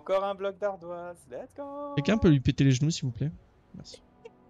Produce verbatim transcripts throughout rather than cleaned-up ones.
Encore un bloc d'ardoise. Let's go. Quelqu'un peut lui péter les genoux, s'il vous plaît? Merci.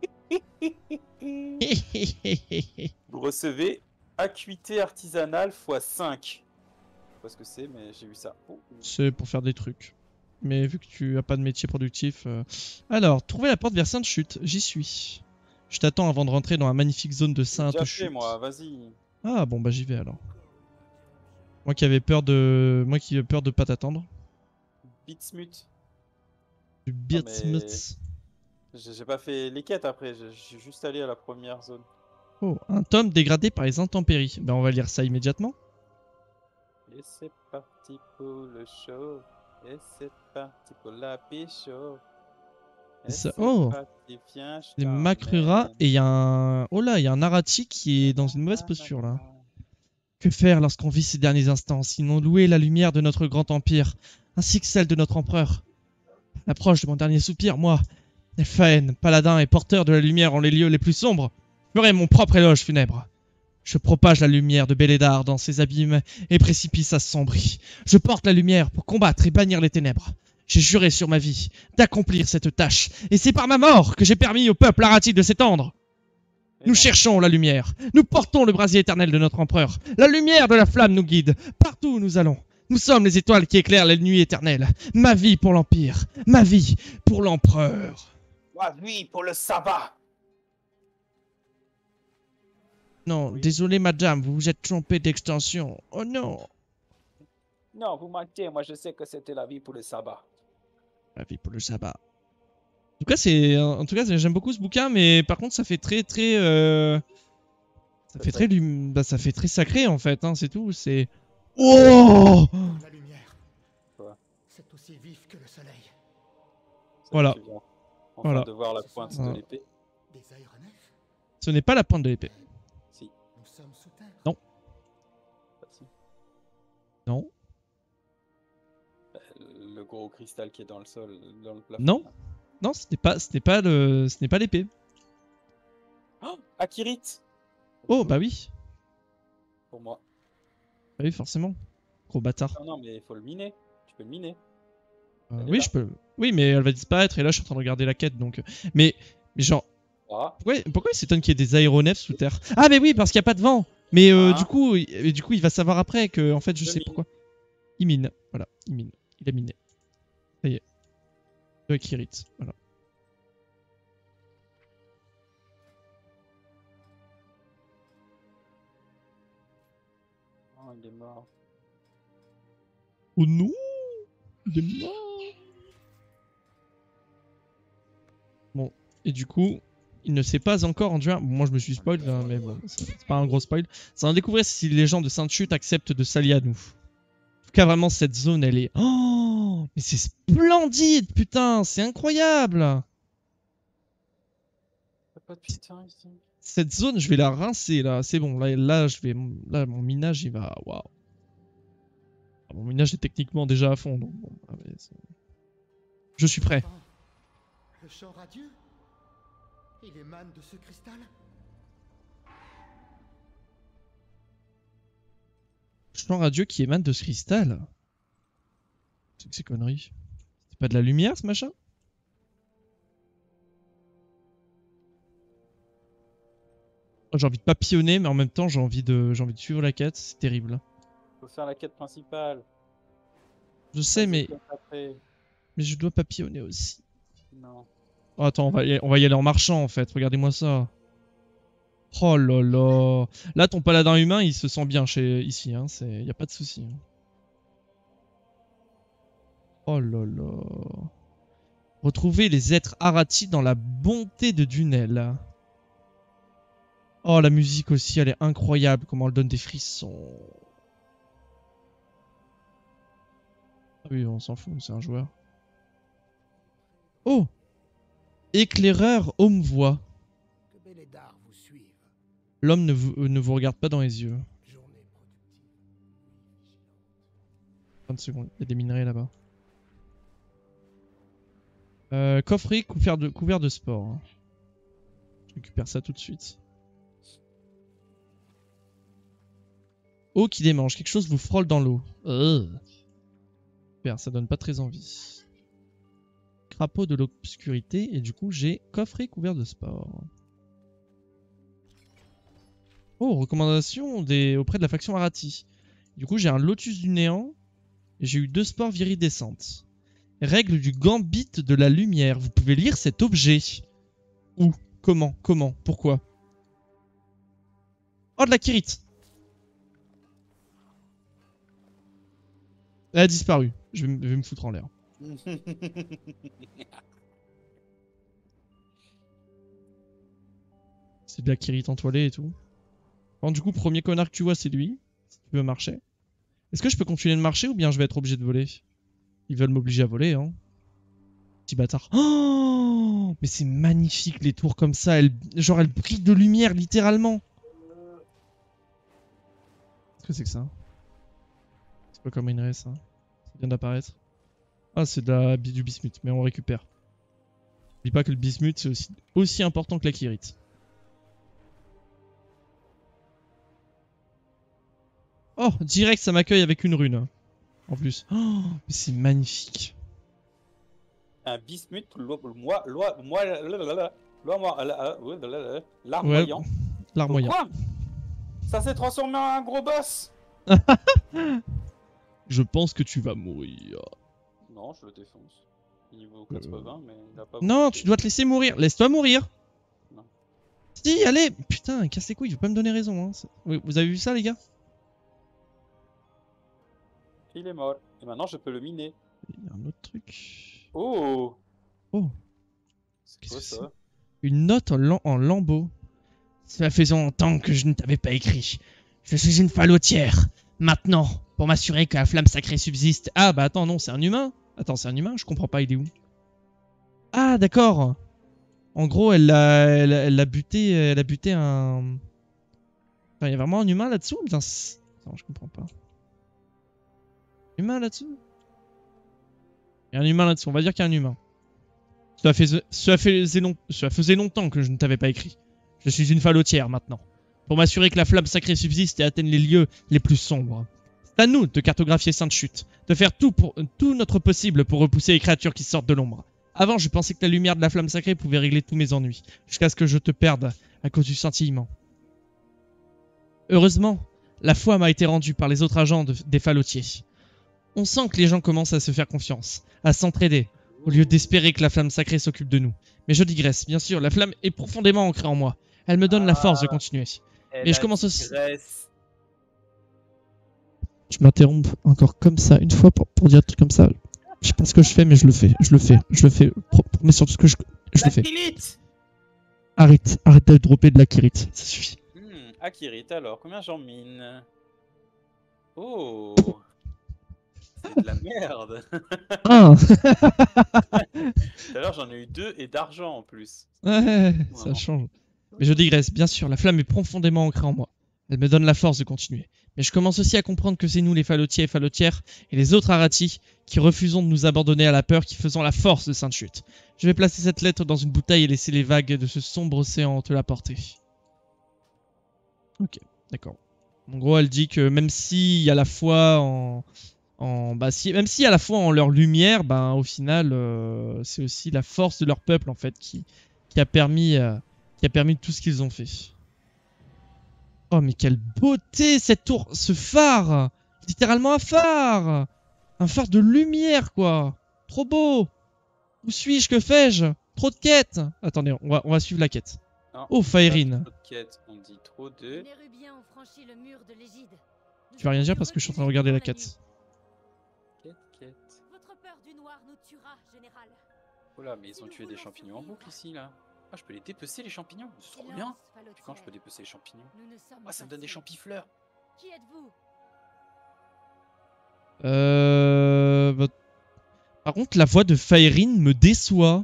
Vous recevez acuité artisanale fois cinq. Je sais pas ce que c'est, mais j'ai vu ça. Oh. C'est pour faire des trucs. Mais vu que tu as pas de métier productif... Euh... Alors, trouver la porte vers Sainte-Chute. J'y suis. Je t'attends avant de rentrer dans la magnifique zone de J'ai déjà fait, Sainte-Chute. moi, vas-y. Ah bon, bah j'y vais alors. Moi qui avais peur de... Moi qui avais peur de pas t'attendre. Bitsmut. Du Birdsmuts. J'ai pas fait les quêtes après, je suis juste allé à la première zone. Oh, un tome dégradé par les intempéries. Bah on va lire ça immédiatement. Et c'est parti pour le show. Et c'est parti pour la pécho. Et Ça... c'est Oh, parti, viens, je les t'emmène. Makrura et il y a un... Oh là, il y a un Narati qui est dans une mauvaise posture là. Que faire lorsqu'on vit ces derniers instants, sinon louer la lumière de notre grand empire, ainsi que celle de notre empereur. À l'approche de mon dernier soupir, moi, Nephaen, paladin et porteur de la lumière en les lieux les plus sombres, ferai mon propre éloge funèbre. Je propage la lumière de Bélédard dans ses abîmes et précipices assombris. Je porte la lumière pour combattre et bannir les ténèbres. J'ai juré sur ma vie d'accomplir cette tâche, et c'est par ma mort que j'ai permis au peuple aratique de s'étendre. Nous cherchons la lumière. Nous portons le brasier éternel de notre empereur. La lumière de la flamme nous guide. Partout où nous allons. Nous sommes les étoiles qui éclairent la nuit éternelle. Ma vie pour l'Empire. Ma vie pour l'Empereur. Ma vie pour le sabbat. Non, Oui. désolé madame, vous vous êtes trompée d'extension. Oh non. Non, vous mentez. Moi, je sais que c'était la vie pour le sabbat. La vie pour le sabbat. En tout cas, c'est, en tout cas, j'aime beaucoup ce bouquin, mais par contre, ça fait très, très, euh... ça fait très, lum... bah, ça fait très sacré en fait. Hein, c'est tout. C'est. Oh. La lumière. C'est aussi vif que le soleil. Voilà. Enfin Voilà. de voir la pointe voilà. de l'épée. Des aéronefs. Ce n'est pas la pointe de l'épée. Si. Nous sommes sous terre. Non. Bah, si. Non. Bah, le gros cristal qui est dans le sol, dans le plafond. Non. Non, ce n'est pas, ce n'est pas le, ce n'est pas l'épée. Oh, Akirit. Oh bah oui. Pour moi. Bah oui, forcément. Gros bâtard. Non, non, mais il faut le miner. Tu peux le miner. Euh, oui, je peux. Oui, mais elle va disparaître et là, je suis en train de regarder la quête, donc. Mais, mais genre. Ah. Pourquoi, pourquoi il s'étonne qu'il y ait des aéronefs sous terre? Ah, mais oui, parce qu'il n'y a pas de vent. Mais euh, Ah. du coup, il, du coup, il va savoir après que, en fait, je, Je sais mine. pourquoi. Il mine. Voilà, il mine. Il a miné. Ça y est. De Akirit. Voilà. Oh, il est mort. Oh non! Il est mort! Bon, et du coup, il ne s'est pas encore enduit. Bon, moi, je me suis spoil, hein, mais bon, c'est pas un gros spoil. Ça va découvrir si les gens de Sainte-Chute acceptent de s'allier à nous. En tout cas, vraiment, cette zone, elle est... Oh! Mais c'est splendide, putain! C'est incroyable! Pas de putain ici. Cette zone, je vais la rincer, là. C'est bon, là, là, je vais... Là, mon minage, il va... Waouh! Mon minage est techniquement déjà à fond, donc bon... Allez, je suis prêt. Le chant radieux. Il émane de ce cristal. Chant radieux qui émane de ce cristal. C'est que ces conneries. C'est pas de la lumière, ce machin? J'ai envie de papillonner, mais en même temps, j'ai envie de, j'ai envie de suivre la quête. C'est terrible. Faut faire la quête principale. Je sais, mais... Après. Mais je dois papillonner aussi. Non. Oh, attends, on va, y... on va y aller en marchant, en fait. Regardez-moi ça. Oh là là. Là, ton paladin humain, il se sent bien chez ici. Hein. Il n'y a pas de souci. Hein. Oh là là. Retrouver les êtres Arati dans la bonté de Dunel. Oh, la musique aussi, elle est incroyable. Comment elle donne des frissons. Ah oui, on s'en fout, c'est un joueur. Oh! Éclaireur homme-voix. L'homme ne vous, euh, ne vous regarde pas dans les yeux. trente secondes, il y a des minerais là-bas. Euh, coffret couvert de, couvert de sport. Hein. Je récupère ça tout de suite. Eau qui démange, quelque chose vous frôle dans l'eau. Euh. Super, ça donne pas très envie. trapeau de l'obscurité. Et du coup, j'ai coffret couvert de sport. Oh, recommandation des... auprès de la faction Arati. Du coup, j'ai un lotus du néant. Et j'ai eu deux sports viridescentes. Règle du gambit de la lumière. Vous pouvez lire cet objet. Où? Comment? Comment? Pourquoi? Oh, de la Kirit. Elle a disparu. Je vais, je vais me foutre en l'air. C'est de la Kirit entoilée et tout. Bon, du coup, premier connard que tu vois, c'est lui. Si tu veux marcher. Est-ce que je peux continuer de marcher ou bien je vais être obligé de voler? Ils veulent m'obliger à voler, hein. Petit bâtard. Oh, mais c'est magnifique les tours comme ça. Elles, genre, elles brillent de lumière, littéralement. Qu'est-ce que c'est que ça? C'est pas comme minerai, ça. Ça vient d'apparaître. Ah, c'est de la, du bismuth, mais on récupère. N'oublie pas que le bismuth, c'est aussi, aussi important que la Kirit. Oh, direct, ça m'accueille avec une rune. En plus. Oh, mais c'est magnifique. Un bismuth, loi, moi, loi, moi, loi, moi, larmoyant. Ouais, larmoyant. Quoi? Ça s'est transformé en un gros boss? Je pense que tu vas mourir. Non, je le défonce. Niveau quatre-vingts, euh... mais il a pas. Non, tu dois te laisser mourir. Laisse-toi mourir. Non. Si, allez. Putain, casse les couilles, il veut pas me donner raison. Hein. Oui, vous avez vu ça, les gars? Il est mort. Et maintenant, je peux le miner. Il y a un autre truc. Oh. Oh. C'est quoi ça? Une note en, lam en lambeaux. Cela faisait longtemps que je ne t'avais pas écrit. Je suis une falotière. Maintenant, pour m'assurer que la flamme sacrée subsiste. Ah bah attends, non, c'est un humain. Attends, c'est un humain? Je comprends pas, il est où? Ah d'accord. En gros, elle a, elle, elle a buté, elle a buté un... Enfin, il y a vraiment un humain là-dessous? Bien... Attends, je comprends pas. Humain là-dessous? Il y a un humain là-dessous, on va dire qu'il y a un humain. Cela, fait, cela, faisait long, cela faisait longtemps que je ne t'avais pas écrit. Je suis une falotière maintenant. Pour m'assurer que la flamme sacrée subsiste et atteigne les lieux les plus sombres. C'est à nous de cartographier Sainte-Chute, de faire tout, pour, tout notre possible pour repousser les créatures qui sortent de l'ombre. Avant, je pensais que la lumière de la flamme sacrée pouvait régler tous mes ennuis, jusqu'à ce que je te perde à cause du scintillement. Heureusement, la foi m'a été rendue par les autres agents de, des falotiers. On sent que les gens commencent à se faire confiance, à s'entraider, au lieu d'espérer que la flamme sacrée s'occupe de nous. Mais je digresse, bien sûr, la flamme est profondément ancrée en moi. Elle me donne ah, la force de continuer. Mais je commence aussi... Tu m'interromps encore comme ça, une fois, pour, pour dire un truc comme ça. Je sais pas ce que je fais, mais je le fais, je le fais, je le fais. Mais surtout ce que je, je le fais. Arrête, arrête de dropper de la Kirit, ça suffit. Hmm, Akirit, alors, combien j'en mine? Oh, c'est de la merde. Ah. Tout à l'heure, j'en ai eu deux et d'argent en plus. Ouais, ça change. Mais je digresse, bien sûr, la flamme est profondément ancrée en moi. Elle me donne la force de continuer. Mais je commence aussi à comprendre que c'est nous, les falotiers et falotières, et les autres Arati, qui refusons de nous abandonner à la peur, qui faisons la force de Sainte-Chute. Je vais placer cette lettre dans une bouteille et laisser les vagues de ce sombre océan te la porter. Ok, d'accord. En gros, elle dit que même s'il y a la foi en... en bah, si, même s'il y a la foi en leur lumière, bah, au final, euh, c'est aussi la force de leur peuple, en fait, qui, qui, a, permis, euh, qui a permis tout ce qu'ils ont fait. Oh mais quelle beauté cette tour, ce phare, littéralement un phare, un phare de lumière quoi, trop beau. Où suis-je, que fais-je? Trop de quêtes. Attendez, on va, on va suivre la quête. Non, oh Faerine. Trop de quêtes, on dit trop de... Tu vas rien dire parce que je suis en train de regarder la quête. Quête, quête. Votre peur du noir nous tuera, général. Oh là, mais ils ont tué des champignons en boucle ici là. Ah, je peux les dépecer les champignons, c'est trop bien. Puis quand je peux dépecer les champignons? Ah, ça me donne des champifleurs. Qui êtes-vous? Euh... Bah... Par contre, la voix de Faerine me déçoit.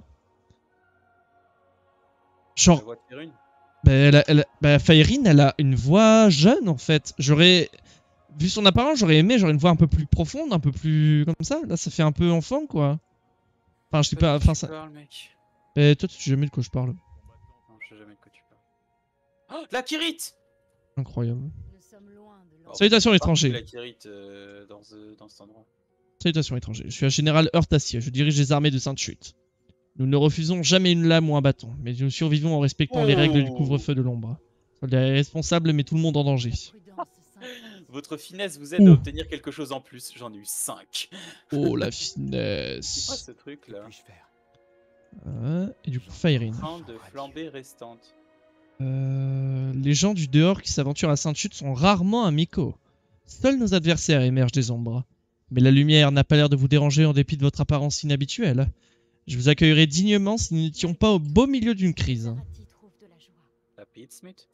Genre... La voix de Faerine? Bah, elle a, elle a... bah, Faerine, elle a une voix jeune en fait. J'aurais... Vu son apparence, j'aurais aimé genre une voix un peu plus profonde, un peu plus... Comme ça. Là, ça fait un peu enfant, quoi. Enfin, je sais pas... Enfin, ça... Parles, mec. Et toi, tu sais jamais de quoi je parle. Non, je sais jamais de quoi tu parles. Oh, la Kirit! Incroyable. Oh, salutations étrangers. La Kirit euh, dans, euh, dans cet endroit. Salutations étrangers. Je suis un général Heurtassier. Je dirige les armées de Sainte-Chute. Nous ne refusons jamais une lame ou un bâton, mais nous survivons en respectant Oh. les règles du couvre-feu de l'ombre. Soldat irresponsable met tout le monde en danger. Votre finesse vous aide Ouh. à obtenir quelque chose en plus. J'en ai eu cinq. Oh la C'est quoi finesse. ce truc là? Euh, Et du coup, Firein. Train de flambée restante. Euh, les gens du dehors qui s'aventurent à Sainte-Chute sont rarement amicaux. Seuls nos adversaires émergent des ombres. Mais la lumière n'a pas l'air de vous déranger en dépit de votre apparence inhabituelle. Je vous accueillerai dignement si nous n'étions pas au beau milieu d'une crise. La Pitsmut?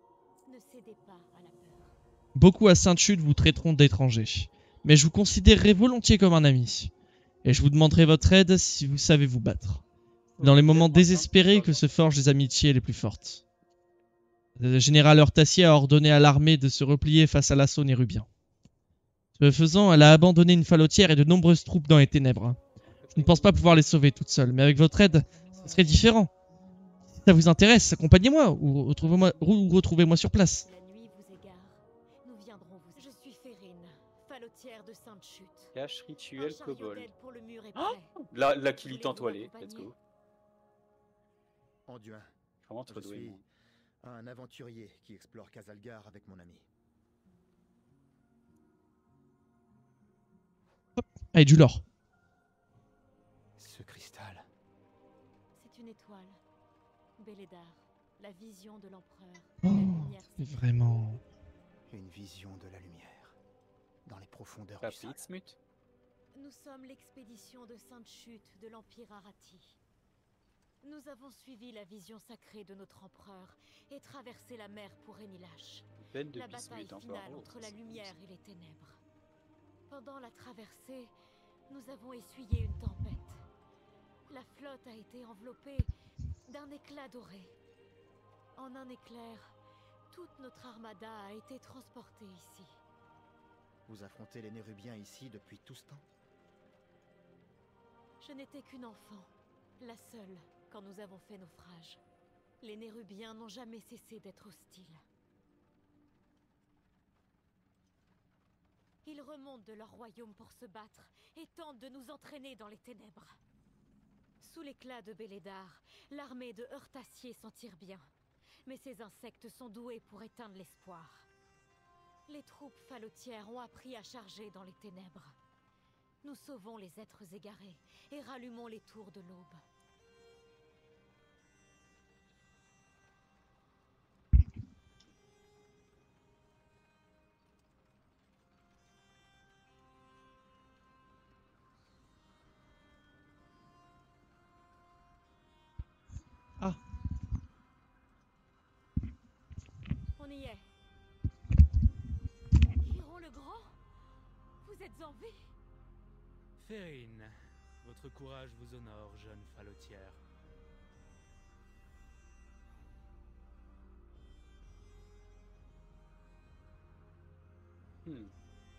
Beaucoup à Sainte-Chute vous traiteront d'étrangers. Mais je vous considérerai volontiers comme un ami. Et je vous demanderai votre aide si vous savez vous battre. Dans les moments désespérés que se forgent les amitiés les plus fortes. Le général Hortassier a ordonné à l'armée de se replier face à l'assaut nérubien. Ce faisant, elle a abandonné une falotière et de nombreuses troupes dans les ténèbres. Je ne pense pas pouvoir les sauver toutes seules, mais avec votre aide, ce serait différent. Si ça vous intéresse, accompagnez-moi ou retrouvez-moi ou retrouvez-moi sur place. La nuit vous égare. Nous viendrons vous. Je suis Férine, falotière de Sainte-Chute. Cache Un rituel chariot kobold. d'aide pour le mur est Oh, prêt. la, la qui lit Voulez-vous entoilée. m'accompagner? Let's go. Anduin, Comment je te doué, suis moi. un aventurier qui explore Casalgar avec mon ami. Ah, et du lore. Ce cristal, C'est une étoile. Bélédar, la vision de l'empereur. Oh, La lumière c'est sacrée. vraiment... une vision de la lumière, dans les profondeurs La du sol. Pitsmut? Nous sommes l'expédition de Sainte-Chute de l'Empire Arati. Nous avons suivi la vision sacrée de notre empereur et traversé la mer pour Enilash. Peine de La bataille bismuth encore. finale Oh, entre la c'est lumière cool, et les ténèbres. Pendant la traversée, nous avons essuyé une tempête. La flotte a été enveloppée d'un éclat doré. En un éclair, toute notre armada a été transportée ici. Vous affrontez les Nérubiens ici depuis tout ce temps? Je n'étais qu'une enfant, la seule, quand nous avons fait naufrage. Les Nérubiens n'ont jamais cessé d'être hostiles. Ils remontent de leur royaume pour se battre et tentent de nous entraîner dans les ténèbres. Sous l'éclat de Bélédar, l'armée de Hortassier s'en tire bien. Mais ces insectes sont doués pour éteindre l'espoir. Les troupes falotières ont appris à charger dans les ténèbres. Nous sauvons les êtres égarés et rallumons les tours de l'aube. Ah. On y est. Chiron le Grand, vous êtes en vie? Férine, votre courage vous honore, jeune falotière. Hmm.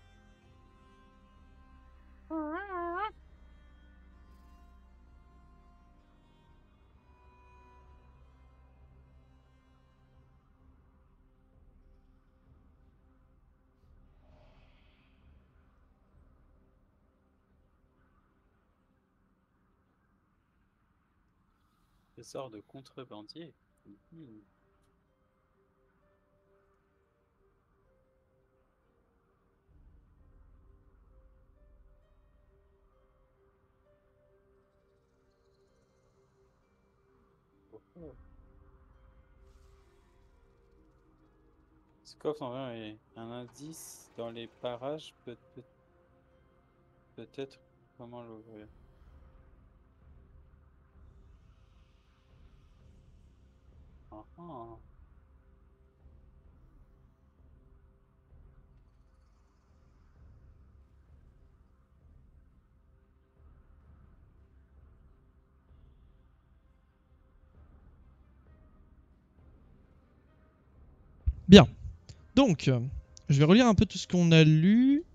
Trésor de contrebandier. Hmm. Oh, oh. Ce coffre en vrai est un indice dans les parages, peut peut- peut-être comment l'ouvrir. Ah, ah. Bien. Donc, euh, je vais relire un peu tout ce qu'on a lu.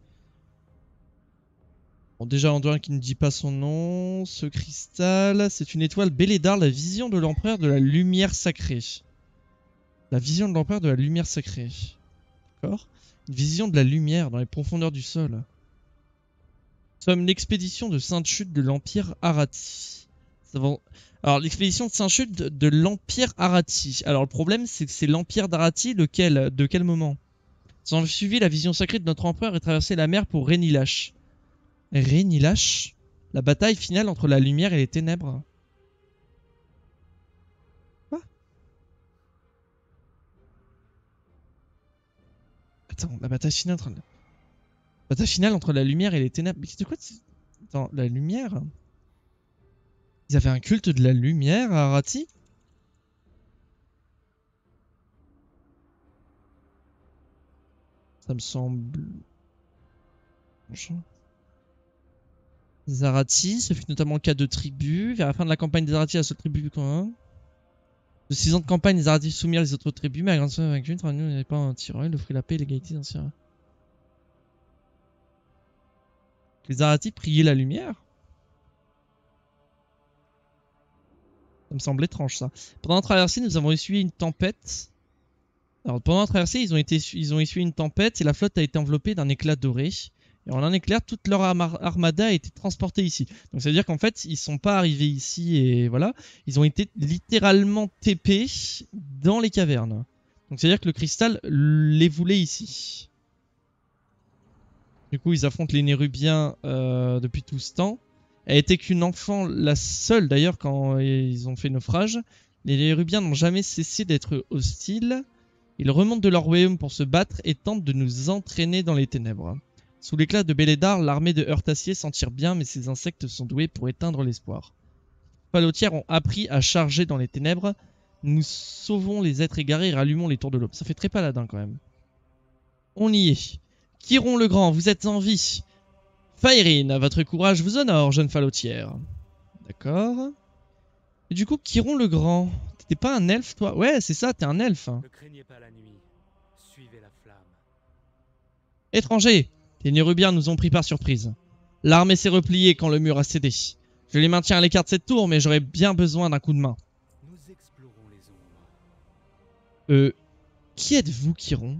Bon, déjà, Anduin qui ne dit pas son nom. Ce cristal, c'est une étoile Bélédar, la vision de l'empereur de la lumière sacrée. La vision de l'empereur de la lumière sacrée. D'accord. Une vision de la lumière dans les profondeurs du sol. Nous sommes l'expédition de Sainte-Chute de l'Empire Arati. Avant... Alors, l'expédition de Saint-Chute de, de l'Empire Arati. Alors, le problème, c'est que c'est l'Empire d'Arati, lequel, de quel moment? Nous avons suivi la vision sacrée de notre empereur et traversé la mer pour Rénilash. Rénilash? La bataille finale entre la lumière et les ténèbres. Quoi? Attends, la bataille finale entre... La bataille finale entre la lumière et les ténèbres. Mais c'est quoi? Attends, la lumière? Ils avaient un culte de la lumière à Arati? Ça me semble... Zarati, ce fut notamment le cas de tribus. Vers la fin de la campagne des Zarati, la seule tribu quand de six ans de campagne, les Zarati soumirent les autres tribus, mais à grande somme avec une, nous n'avait pas un tireur, il offrit la paix et l'égalité d'anciens. Les Zarati priaient la lumière? Ça me semble étrange ça. Pendant la traversée, nous avons essuyé une tempête. Alors pendant la traversée, ils ont, été, ils ont essuyé une tempête et la flotte a été enveloppée d'un éclat doré. Et en un éclair, toute leur armada a été transportée ici. Donc ça veut dire qu'en fait, ils sont pas arrivés ici et voilà. Ils ont été littéralement T P dans les cavernes. Donc ça veut dire que le cristal les voulait ici. Du coup, ils affrontent les Nérubiens euh, depuis tout ce temps. Elle était qu'une enfant, la seule d'ailleurs quand ils ont fait naufrage. Les Nérubiens n'ont jamais cessé d'être hostiles. Ils remontent de leur royaume pour se battre et tentent de nous entraîner dans les ténèbres. Sous l'éclat de Bélédard, l'armée de Heurtacier s'en tire bien, mais ces insectes sont doués pour éteindre l'espoir. Les Falotières ont appris à charger dans les ténèbres. Nous sauvons les êtres égarés et rallumons les tours de l'aube. Ça fait très paladin quand même. On y est. Chiron le Grand, vous êtes en vie. Faerine, votre courage vous honore, jeune Falotière. D'accord. Et du coup, Chiron le Grand, t'étais pas un elfe toi? Ouais, c'est ça, t'es un elfe. Ne craignez pas la nuit. Suivez la flamme. Étrangers, les Nérubiens nous ont pris par surprise. L'armée s'est repliée quand le mur a cédé. Je les maintiens à l'écart de cette tour, mais j'aurais bien besoin d'un coup de main. Nous explorons les ombres. Euh... Qui êtes-vous, Chiron?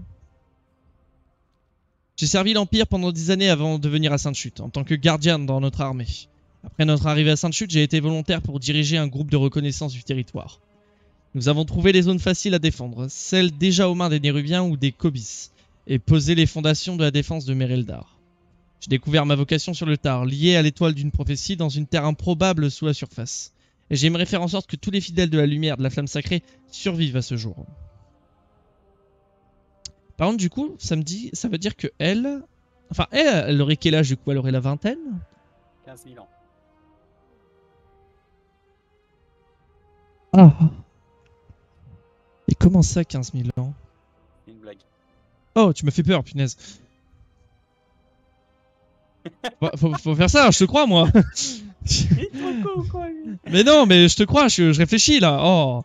J'ai servi l'Empire pendant dix années avant de venir à Sainte-Chute, en tant que gardien dans notre armée. Après notre arrivée à Sainte-Chute, j'ai été volontaire pour diriger un groupe de reconnaissance du territoire. Nous avons trouvé les zones faciles à défendre, celles déjà aux mains des Nérubiens ou des Kobis, et posé les fondations de la défense de Mereldar. J'ai découvert ma vocation sur le tard, liée à l'étoile d'une prophétie dans une terre improbable sous la surface. Et j'aimerais faire en sorte que tous les fidèles de la lumière de la flamme sacrée survivent à ce jour. Par contre, du coup, ça me dit, ça veut dire que elle... Enfin, elle, elle aurait quel âge du coup? Elle aurait la vingtaine? quinze mille ans. Ah. Et comment ça, quinze mille ans? C'est une blague. Oh, tu me fais peur, punaise. faut, faut, faut faire ça, je te crois, moi. Il est trop con, quoi, lui. Mais non, mais je te crois, je, je réfléchis, là. Oh.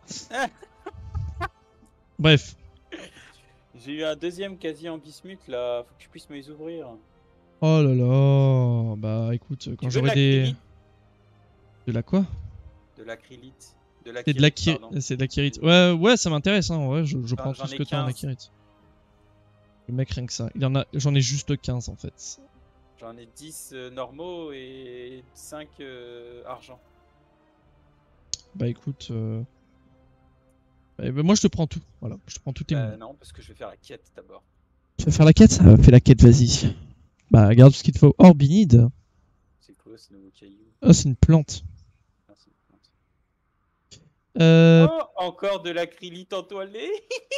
Bref. J'ai eu un deuxième quasi en bismuth, là. Faut que tu puisses me les ouvrir. Oh là là. Bah, écoute, quand j'aurai des... De la quoi? De l'acrylite. C'est de l'acrylite. C'est de l'acrylite. Ouais, ouais, ça m'intéresse, hein. Ouais, je, je enfin, prends tout ce que quinze. t'as en acrylite. Le mec, rien que ça. Il y en a... J'en ai juste quinze, en fait. J'en ai dix euh, normaux et cinq euh, argent. Bah, écoute... Euh... Bah, bah, moi, je te prends tout. Voilà, je te prends tout tes Bah, mots. non, parce que je vais faire la quête d'abord. Tu vas faire la quête? Ah, fais la quête, vas-y. Bah, regarde ce qu'il te faut. Orbinide. C'est quoi ce nouveau caillou? Oh, c'est une plante. Ah, c'est une plante. Euh... Oh, encore de l'acrylite entoilé.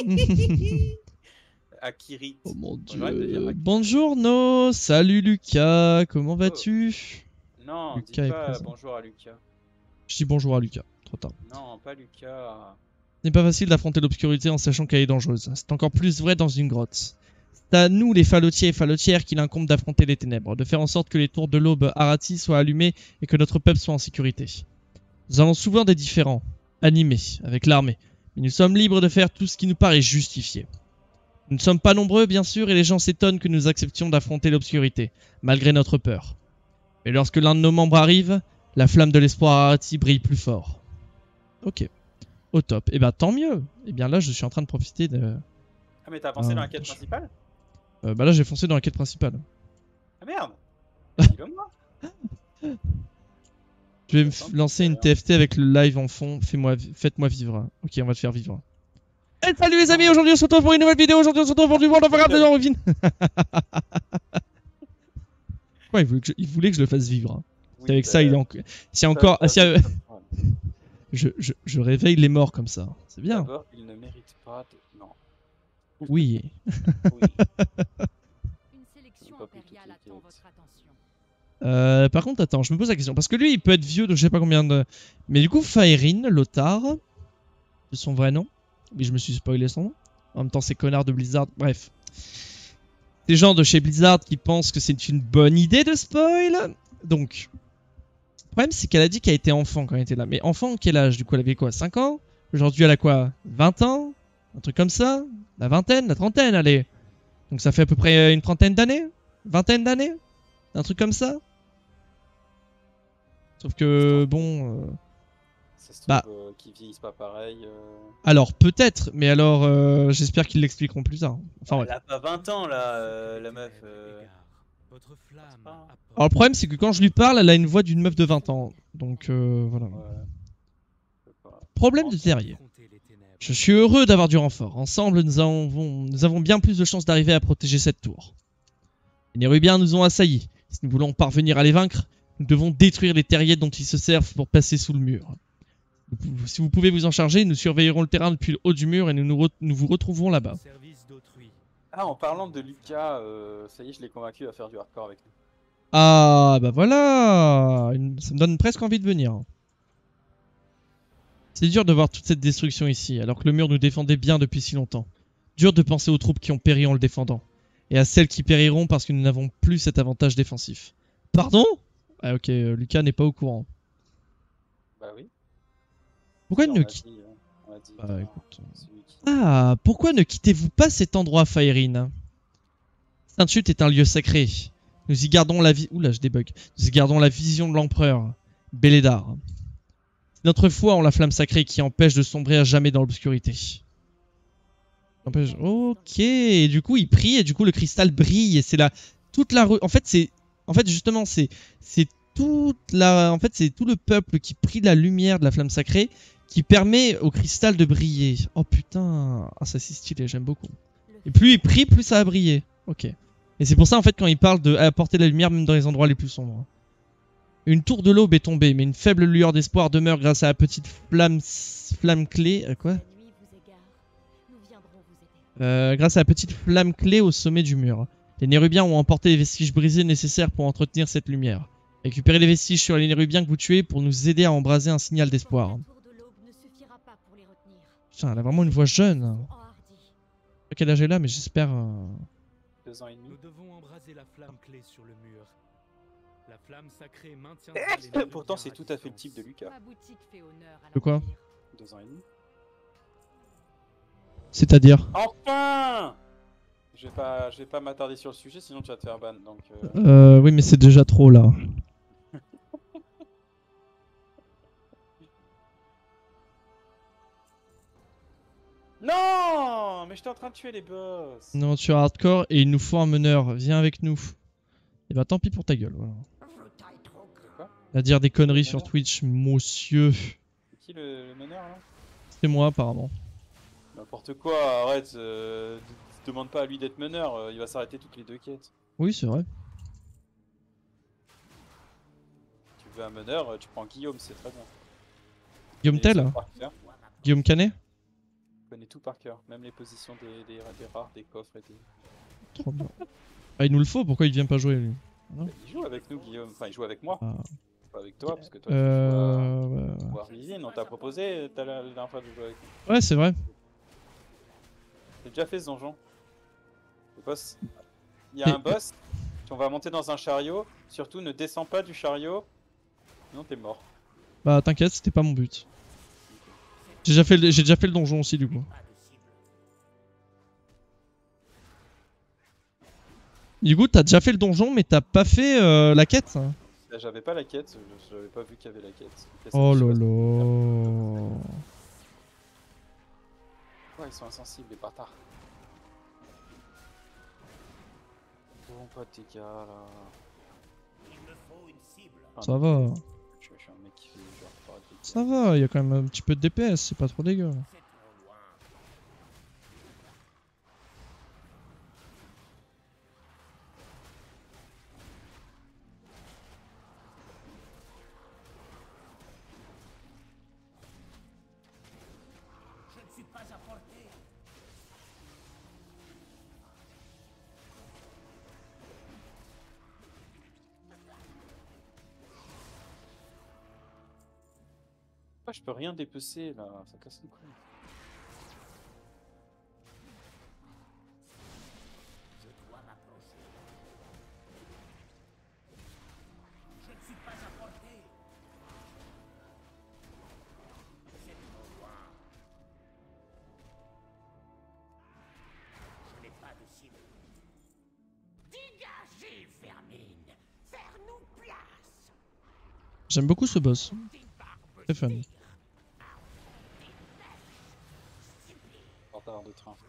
Akirite. Oh mon dieu. Ouais, bonjour No. Salut Lucas. Comment vas-tu? Oh. Non, Lucas dis est pas présent. bonjour à Lucas. Je dis bonjour à Lucas. Trop tard. Non, pas Lucas. Ce n'est pas facile d'affronter l'obscurité en sachant qu'elle est dangereuse. C'est encore plus vrai dans une grotte. C'est à nous, les Falotiers et Falotières, qu'il incombe d'affronter les ténèbres, de faire en sorte que les tours de l'aube Arati soient allumées et que notre peuple soit en sécurité. Nous avons souvent des différends, animés, avec l'armée, mais nous sommes libres de faire tout ce qui nous paraît justifié. Nous ne sommes pas nombreux, bien sûr, et les gens s'étonnent que nous acceptions d'affronter l'obscurité, malgré notre peur. Mais lorsque l'un de nos membres arrive, la flamme de l'espoir Arati brille plus fort. Ok. Au top. Et bah tant mieux. Et bien là, je suis en train de profiter de... Ah, mais t'as avancé Ah, dans la quête je- principale? Euh, bah là, j'ai foncé dans la quête principale. Ah merde. Dis-le moi. Je vais me lancer une T F T avec le live en fond. Fais-moi, faites-moi vivre. Ok, on va te faire vivre. Et salut les amis, aujourd'hui on se retrouve pour une nouvelle vidéo. Aujourd'hui on se retrouve pour du World of Warcraft de Neurovine. Quoi, il voulait, que je, il voulait que je le fasse vivre. Hein. Oui, avec bah, ça, il est en... si encore. Ah, si, euh... je, je, je réveille les morts comme ça. C'est bien. D'abord, il ne mérite pas de. Non. Oui. Une sélection impériale attend votre attention. Euh, par contre, attends, je me pose la question. Parce que lui, il peut être vieux, donc je sais pas combien de... Mais du coup, Faerine, Lothar, de son vrai nom. Oui, je me suis spoilé son nom. En même temps, c'est connard de Blizzard. Bref. Des gens de chez Blizzard qui pensent que c'est une bonne idée de spoil. Donc, le problème, c'est qu'elle a dit qu'elle était enfant quand elle était là. Mais enfant, quel âge? Du coup, elle avait quoi? cinq ans? Aujourd'hui, elle a quoi? vingt ans? Un truc comme ça? La vingtaine? La trentaine, allez. Donc ça fait à peu près une trentaine d'années? Vingtaine d'années? Un truc comme ça? Sauf que, bon... Euh, ça se trouve bah, euh, qu'ils vieillissent pas pareil. Euh... Alors, peut-être, mais alors, euh, j'espère qu'ils l'expliqueront plus tard. Enfin, elle ouais. a pas vingt ans, là, euh, la meuf. Euh... Alors, le problème, c'est que quand je lui parle, elle a une voix d'une meuf de vingt ans. Donc, euh, voilà. Ouais. Problème de terrier. Je suis heureux d'avoir du renfort. Ensemble, nous avons, nous avons bien plus de chances d'arriver à protéger cette tour. Les Nérubiens nous ont assaillis. Si nous voulons parvenir à les vaincre, nous devons détruire les terriers dont ils se servent pour passer sous le mur. Si vous pouvez vous en charger, nous surveillerons le terrain depuis le haut du mur et nous, nous, nous vous retrouverons là-bas. Ah, en parlant de Lucas, euh, ça y est, je l'ai convaincu à faire du hardcore avec nous. Ah, bah voilà. Ça me donne presque envie de venir. C'est dur de voir toute cette destruction ici, alors que le mur nous défendait bien depuis si longtemps. Dur de penser aux troupes qui ont péri en le défendant. Et à celles qui périront parce que nous n'avons plus cet avantage défensif. Pardon? Ah ok, euh, Lucas n'est pas au courant. Bah oui. Pourquoi si, ne quittez... Bah, écoute... Ah, pourquoi ne quittez-vous pas cet endroit, Faerine? Sainte-Chute est un lieu sacré. Nous y gardons la vie... Oula, je débug. Nous y gardons la vision de l'empereur, Beledar. C'est notre foi en la flamme sacrée qui empêche de sombrer à jamais dans l'obscurité. Ok, et du coup il prie et du coup le cristal brille et c'est la toute la en fait c'est en fait justement c'est c'est toute la en fait c'est tout le peuple qui prie de la lumière de la flamme sacrée qui permet au cristal de briller. Oh putain, ah ça c'est stylé, j'aime beaucoup. Et plus il prie, plus ça va briller. Ok. Et c'est pour ça en fait quand il parle de apporter la lumière même dans les endroits les plus sombres. Une tour de l'aube est tombée, mais une faible lueur d'espoir demeure grâce à la petite flamme flamme clé. Euh, quoi? Euh, grâce à la petite flamme clé au sommet du mur. Les Nérubiens ont emporté les vestiges brisés nécessaires pour entretenir cette lumière. Récupérez les vestiges sur les Nérubiens que vous tuez pour nous aider à embraser un signal d'espoir. Putain, elle a vraiment une voix jeune. Je sais pas quel âge elle a, mais j'espère... Euh... Deux ans et demi. Nous devons embraser la flamme clé sur le mur. La flamme sacrée maintient... Pourtant, c'est tout à fait le type de Lucas. De quoi? Deux ans et demi. C'est-à-dire? Enfin! Je vais pas, je vais pas m'attarder sur le sujet, sinon tu vas te faire ban. Donc. Euh... euh oui, mais c'est déjà trop là. Non! Mais j'étais en train de tuer les boss. Non, tu es hardcore et il nous faut un meneur. Viens avec nous. Et bah tant pis pour ta gueule. Voilà. Quoi? À dire des conneries sur Twitch, monsieur. C'est qui le, le meneur là? C'est moi apparemment. N'importe quoi, arrête, euh, demande pas à lui d'être meneur, euh, il va s'arrêter toutes les deux quêtes. Oui, c'est vrai. Tu veux un meneur, tu prends Guillaume, c'est très bien. Guillaume Tell? Guillaume Canet? Il connaît tout par cœur, même les positions des, des, des rares, des coffres et des... Trop bien. Ah, il nous le faut, pourquoi il vient pas jouer lui? Bah, il joue avec nous, Guillaume, enfin il joue avec moi. Ah. Pas avec toi, parce que toi euh... tu joues à War Within, on t'a proposé la dernière fois de jouer avec nous. Ouais, c'est vrai. J'ai déjà fait ce donjon. Le boss. Il y a un boss, on va monter dans un chariot, surtout ne descends pas du chariot, sinon t'es mort. Bah t'inquiète, c'était pas mon but. J'ai déjà, fait le... déjà fait le donjon aussi du coup. Du coup t'as déjà fait le donjon mais t'as pas fait euh, la quête? J'avais pas la quête, j'avais pas vu qu'il y avait la quête. Oh lolo. Ouais, ils sont insensibles les bâtards. Bon pas tes gars là. Il me faut une cible. Ça va. Je, je suis un mec qui fait genre pas de... Ça va, il y a quand même un petit peu de D P S, c'est pas trop dégueu. Je peux rien dépecer là, ça casse les couilles. Je dois m'approcher. Je ne suis pas à portée. C'est trop loin. Je n'ai pas de cible. Dégagez, vermine. Faire-nous place. J'aime beaucoup ce boss. C'est fun. Retard de train.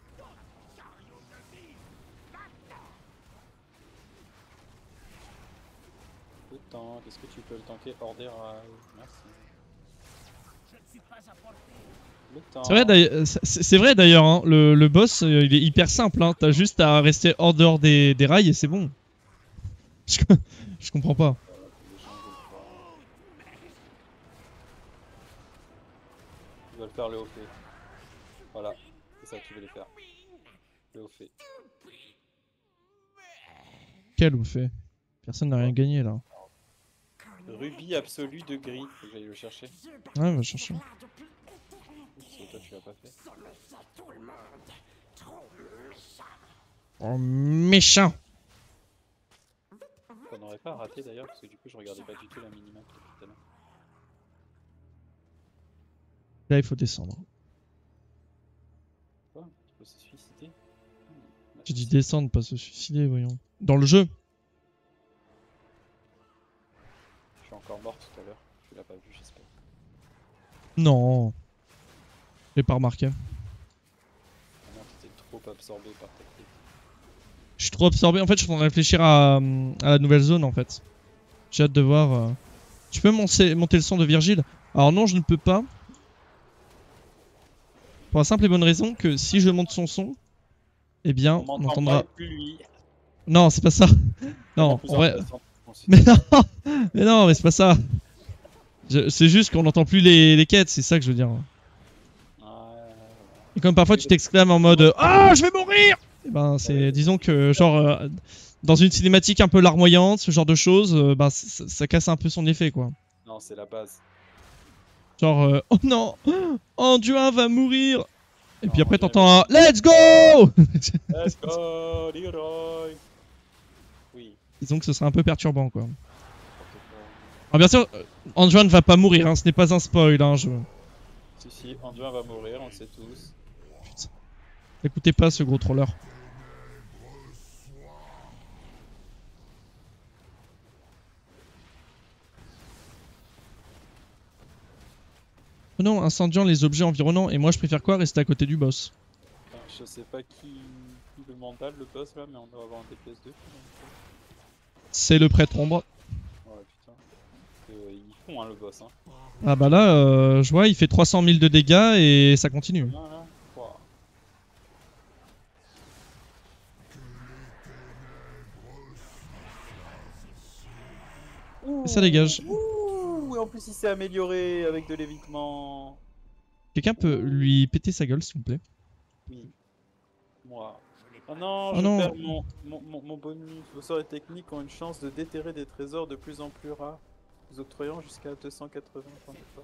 Le temps, est-ce que tu peux le tanker hors des rails? Merci. C'est vrai d'ailleurs, c'est vrai d'ailleurs hein, le, le boss euh, il est hyper simple, hein. T'as juste à rester hors dehors des, des rails et c'est bon. Je, je comprends pas. Tu vas le faire le haut fait. Voilà, c'est ça que tu veux les faire. Le haut fait. Quel haut fait? Personne n'a rien gagné là. Rubis absolu de gris, faut que j'aille le chercher. Ouais, on va chercher. Toi tu l'as pas fait. Oh méchant. On n'aurait pas raté d'ailleurs parce que du coup je regardais pas du tout la minimap tout à l'heure. Là il faut descendre. Quoi? Tu peux se suicider? J'ai dit descendre, pas se suicider, voyons. Dans le jeu. Je suis encore mort tout à l'heure, tu l'as pas vu j'espère. Non. J'ai pas remarqué. Ah non, t'étais trop absorbé par ta tête. Je suis trop absorbé. En fait, je suis en train de réfléchir à, à la nouvelle zone en fait. J'ai hâte de voir. Euh... Tu peux monter, monter le son de Virgile? Alors non, je ne peux pas. Pour la simple et bonne raison que si je monte son son, eh bien, on, on entendra. Plus lui. Non, c'est pas ça. Non, en vrai. Mais non, mais non, mais c'est pas ça. C'est juste qu'on n'entend plus les, les quêtes, c'est ça que je veux dire. Et comme parfois tu t'exclames en mode ah, je vais mourir. Et ben c'est, disons que genre euh, dans une cinématique un peu larmoyante, ce genre de choses, euh, ben ça, ça casse un peu son effet quoi. Non, c'est la base. Genre euh, oh non, Anduin va mourir. Et non, puis après t'entends un let's go. Let's go, Leroy. Oui. Disons que ce serait un peu perturbant quoi. Alors bien sûr, Anduin ne va pas mourir, hein, ce n'est pas un spoil. Hein, je... Si, si, Anduin va mourir, on le sait tous. Putain. Écoutez pas ce gros troller. Oh non, incendiant les objets environnants, et moi je préfère quoi? Rester à côté du boss. Enfin, je sais pas qui, qui le mandale, le boss là, mais on doit avoir un D P S deux. C'est le prêtre ombre. Ouais, putain. Euh, ils font hein, le boss. Hein. Ah bah là, euh, je vois, il fait trois cent mille de dégâts et ça continue. Voilà. Wow. Et ça dégage. Ouh, et en plus il s'est amélioré avec de l'évitement. Quelqu'un peut lui péter sa gueule s'il vous plaît? Oui. Moi. Oh non, oh je non. perds mon, mon, mon, mon bonus. Vos sorts et techniques ont une chance de déterrer des trésors de plus en plus rares, vous octroyant jusqu'à deux cent quatre-vingts points de force.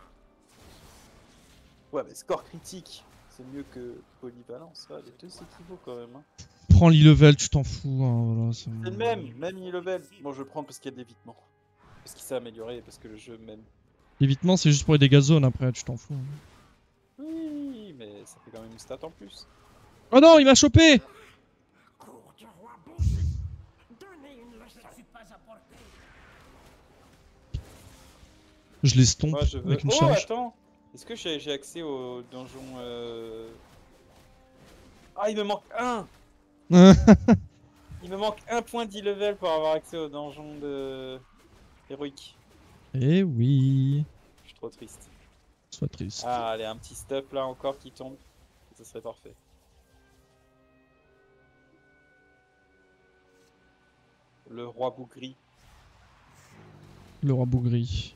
Ouais, mais score critique, c'est mieux que polyvalence, ça, les deux s'équivaut quand même. Hein. Prends l'e-level, tu t'en fous. Hein, voilà, c'est le même, même e-level. Bon, je prends parce qu'il y a de l'évitement. Parce qu'il s'est amélioré, parce que le jeu même. L'évitement, c'est juste pour les dégâts zone après, tu t'en fous. Hein. Oui, mais ça fait quand même une stat en plus. Oh non, il m'a chopé! Je les stompe ouais, je veux... avec une oh, charge. Attends, est-ce que j'ai accès au donjon euh... Ah, il me manque un. Il me manque un point d'e-level pour avoir accès au donjon de... héroïque. Eh oui. Je suis trop triste. Sois triste. Ah, allez, un petit stuff là encore qui tombe. Ça serait parfait. Le roi bougri. Le roi bougri.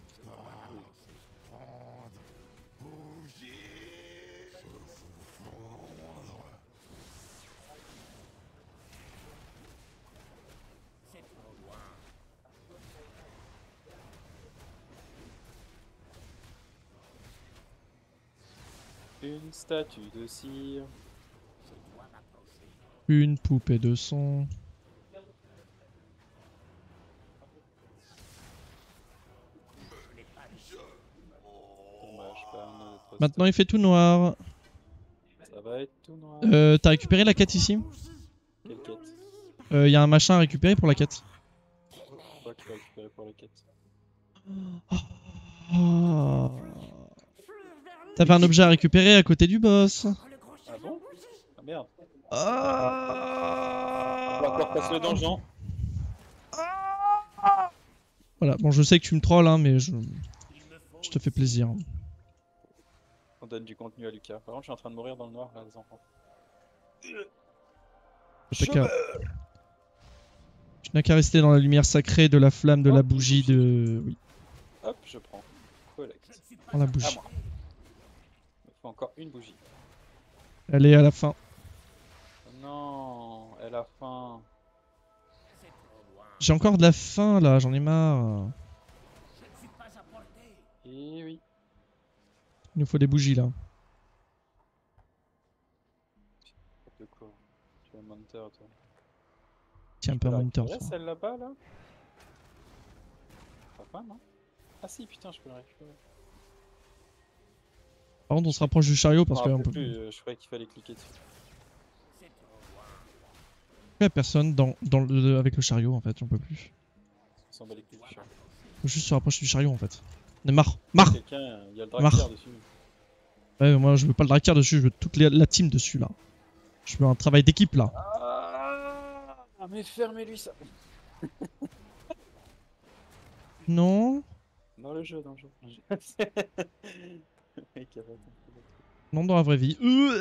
Une statue de cire. Une poupée de son. Dommage, pas un autre Maintenant il fait tout noir. stuff. Ça va être tout noir. Euh, T'as récupéré la quête ici? Quelle quête? Il euh, y a un machin à récupérer pour la quête. Quoi que tu vas récupérer pour la quête? Oh. T'avais un objet à récupérer à côté du boss. Ah bon? Ah merde. Ah. On va encore passer le donjon. Voilà, bon je sais que tu me trolls hein, mais je, je te fais plaisir. On donne du contenu à Lucas. Par contre, je suis en train de mourir dans le noir là, les enfants. T'as qu'à- Tu n'as qu'à rester dans la lumière sacrée de la flamme de la bougie de... Oui, Hop, je prends. Collecte. prends la À bougie. moi. Il me faut encore une bougie. Elle est à la fin. Non, elle a faim. J'ai encore de la faim là, j'en ai marre. Et oui. Il nous faut des bougies là. De quoi? Tu es un menteur, toi. Tiens, pas La mon temps. récupérer, celle là-bas, là? Pas pas, non? Ah si, putain, je peux la récupérer. Par contre, on se rapproche du chariot parce Je que me on rappelle peut plus, plus. euh, je croyais qu'il fallait cliquer dessus. Il y a personne dans, dans le, avec le chariot en fait, j'en peux plus. On s'en bat les couilles du chat. Faut juste se rapprocher du chariot en fait. On est marre, marre. Quelqu'un, il y a le Marre. drakkar dessus. Ouais, moi je veux pas le drakkar dessus, je veux toute les- la team dessus là. Je veux un travail d'équipe là. Ah, mais fermez-lui ça. Non, Dans le jeu, dans le jeu. Le mec, il a pas compris. non dans la vraie vie. Euh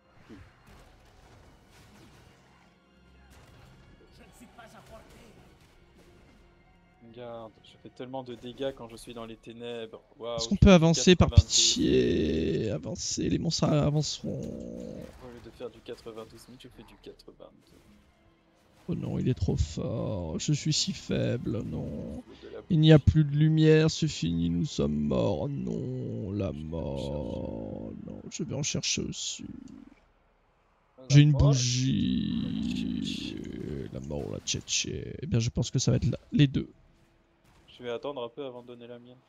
Regarde, je fais tellement de dégâts quand je suis dans les ténèbres. Waouh. Est-ce qu'on je peut fais du avancer par quatre-vingt-douze. pitié? Avancer, les monstres avanceront. Au lieu de faire du quatre-vingt-douze mille, je fais du quatre-vingt-deux. Oh non, il est trop fort. Je suis si faible, non. De la Il n'y a plus de lumière, c'est fini, nous sommes morts. Non, la mort. Non, je vais en chercher aussi. J'ai une mort. bougie. La mort ou la tchétché. Eh bien, je pense que ça va être là, les deux. Je vais attendre un peu avant de donner la mienne.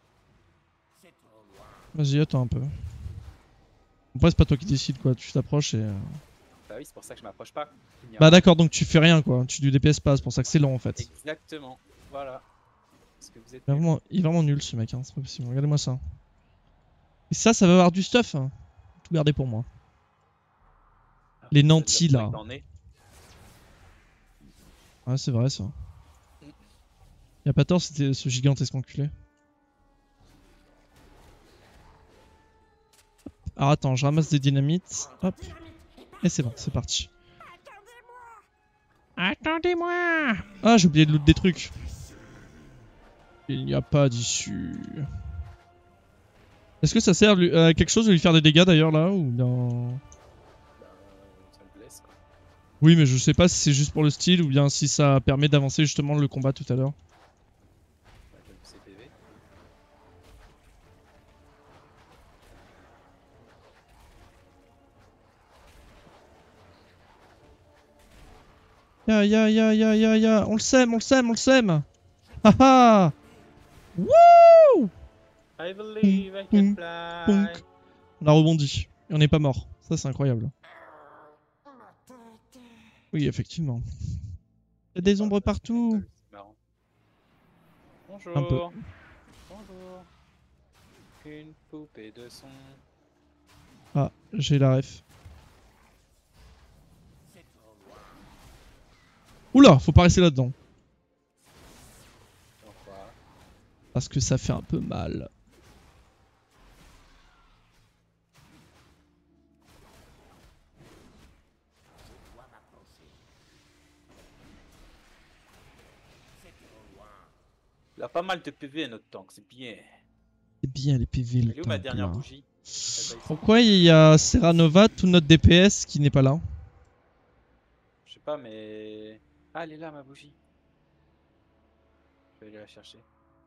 Vas-y, attends un peu. Après, c'est pas toi qui décides, quoi. Tu t'approches et... euh, Bah oui, c'est pour ça que je m'approche pas. Bah d'accord, donc tu fais rien, quoi. Tu du D P S pas, c'est pour ça que c'est long, en fait. Exactement. Voilà. Parce que vous êtes Il est vraiment, il est vraiment nul, ce mec, hein. C'est pas possible. Regardez-moi ça. Et ça, ça va avoir du stuff. Hein. Tout garder pour moi. Les nantis, là. Ouais, c'est vrai, ça. Y'a pas tort, c'était ce gigantesque enculé. Alors attends, je ramasse des dynamites. Hop. Et c'est bon, c'est parti. Attendez-moi. Ah, j'ai oublié de loot des trucs. Il n'y a pas d'issue. Est-ce que ça sert lui- à quelque chose de lui faire des dégâts d'ailleurs là ou bien... Ça me blesse quoi. Oui, mais je sais pas si c'est juste pour le style ou bien si ça permet d'avancer justement le combat tout à l'heure. Bah, j'aime ces P V. Ya ya ya ya ya ya, on le sème, on le sème, on le sème. Haha. Wouh. I believe I can fly. Ponk. On a rebondi et on n'est pas mort. Ça c'est incroyable. Oui, effectivement. Il y a des ombres partout. C'est marrant. Bonjour. Un peu. Bonjour. Une poupée de son. Ah, j'ai la ref. Oula, faut pas rester là-dedans. Enfin, Parce que ça fait un peu mal. Il a pas mal de P V notre tank, c'est bien. C'est bien les P V. Le Elle est où ma tank, dernière là. bougie? Pourquoi il y a Serranova, tout notre D P S qui n'est pas là? Je sais pas, mais. Ah, elle est là ma bougie. Je vais aller la chercher.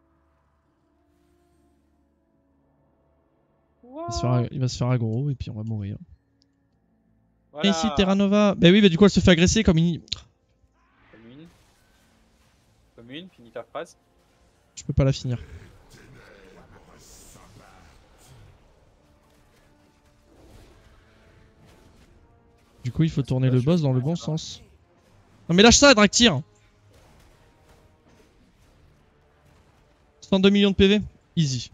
Il va, se faire, il va se faire aggro et puis on va mourir. Voilà. Et ici Terranova. Bah oui, bah du coup elle se fait agresser comme une. Commune. Commune, finis ta phrase. Je peux pas la finir. Du coup il faut tourner le boss dans le bon sens. Non mais lâche ça Draktyr. cent deux millions de P V. Easy.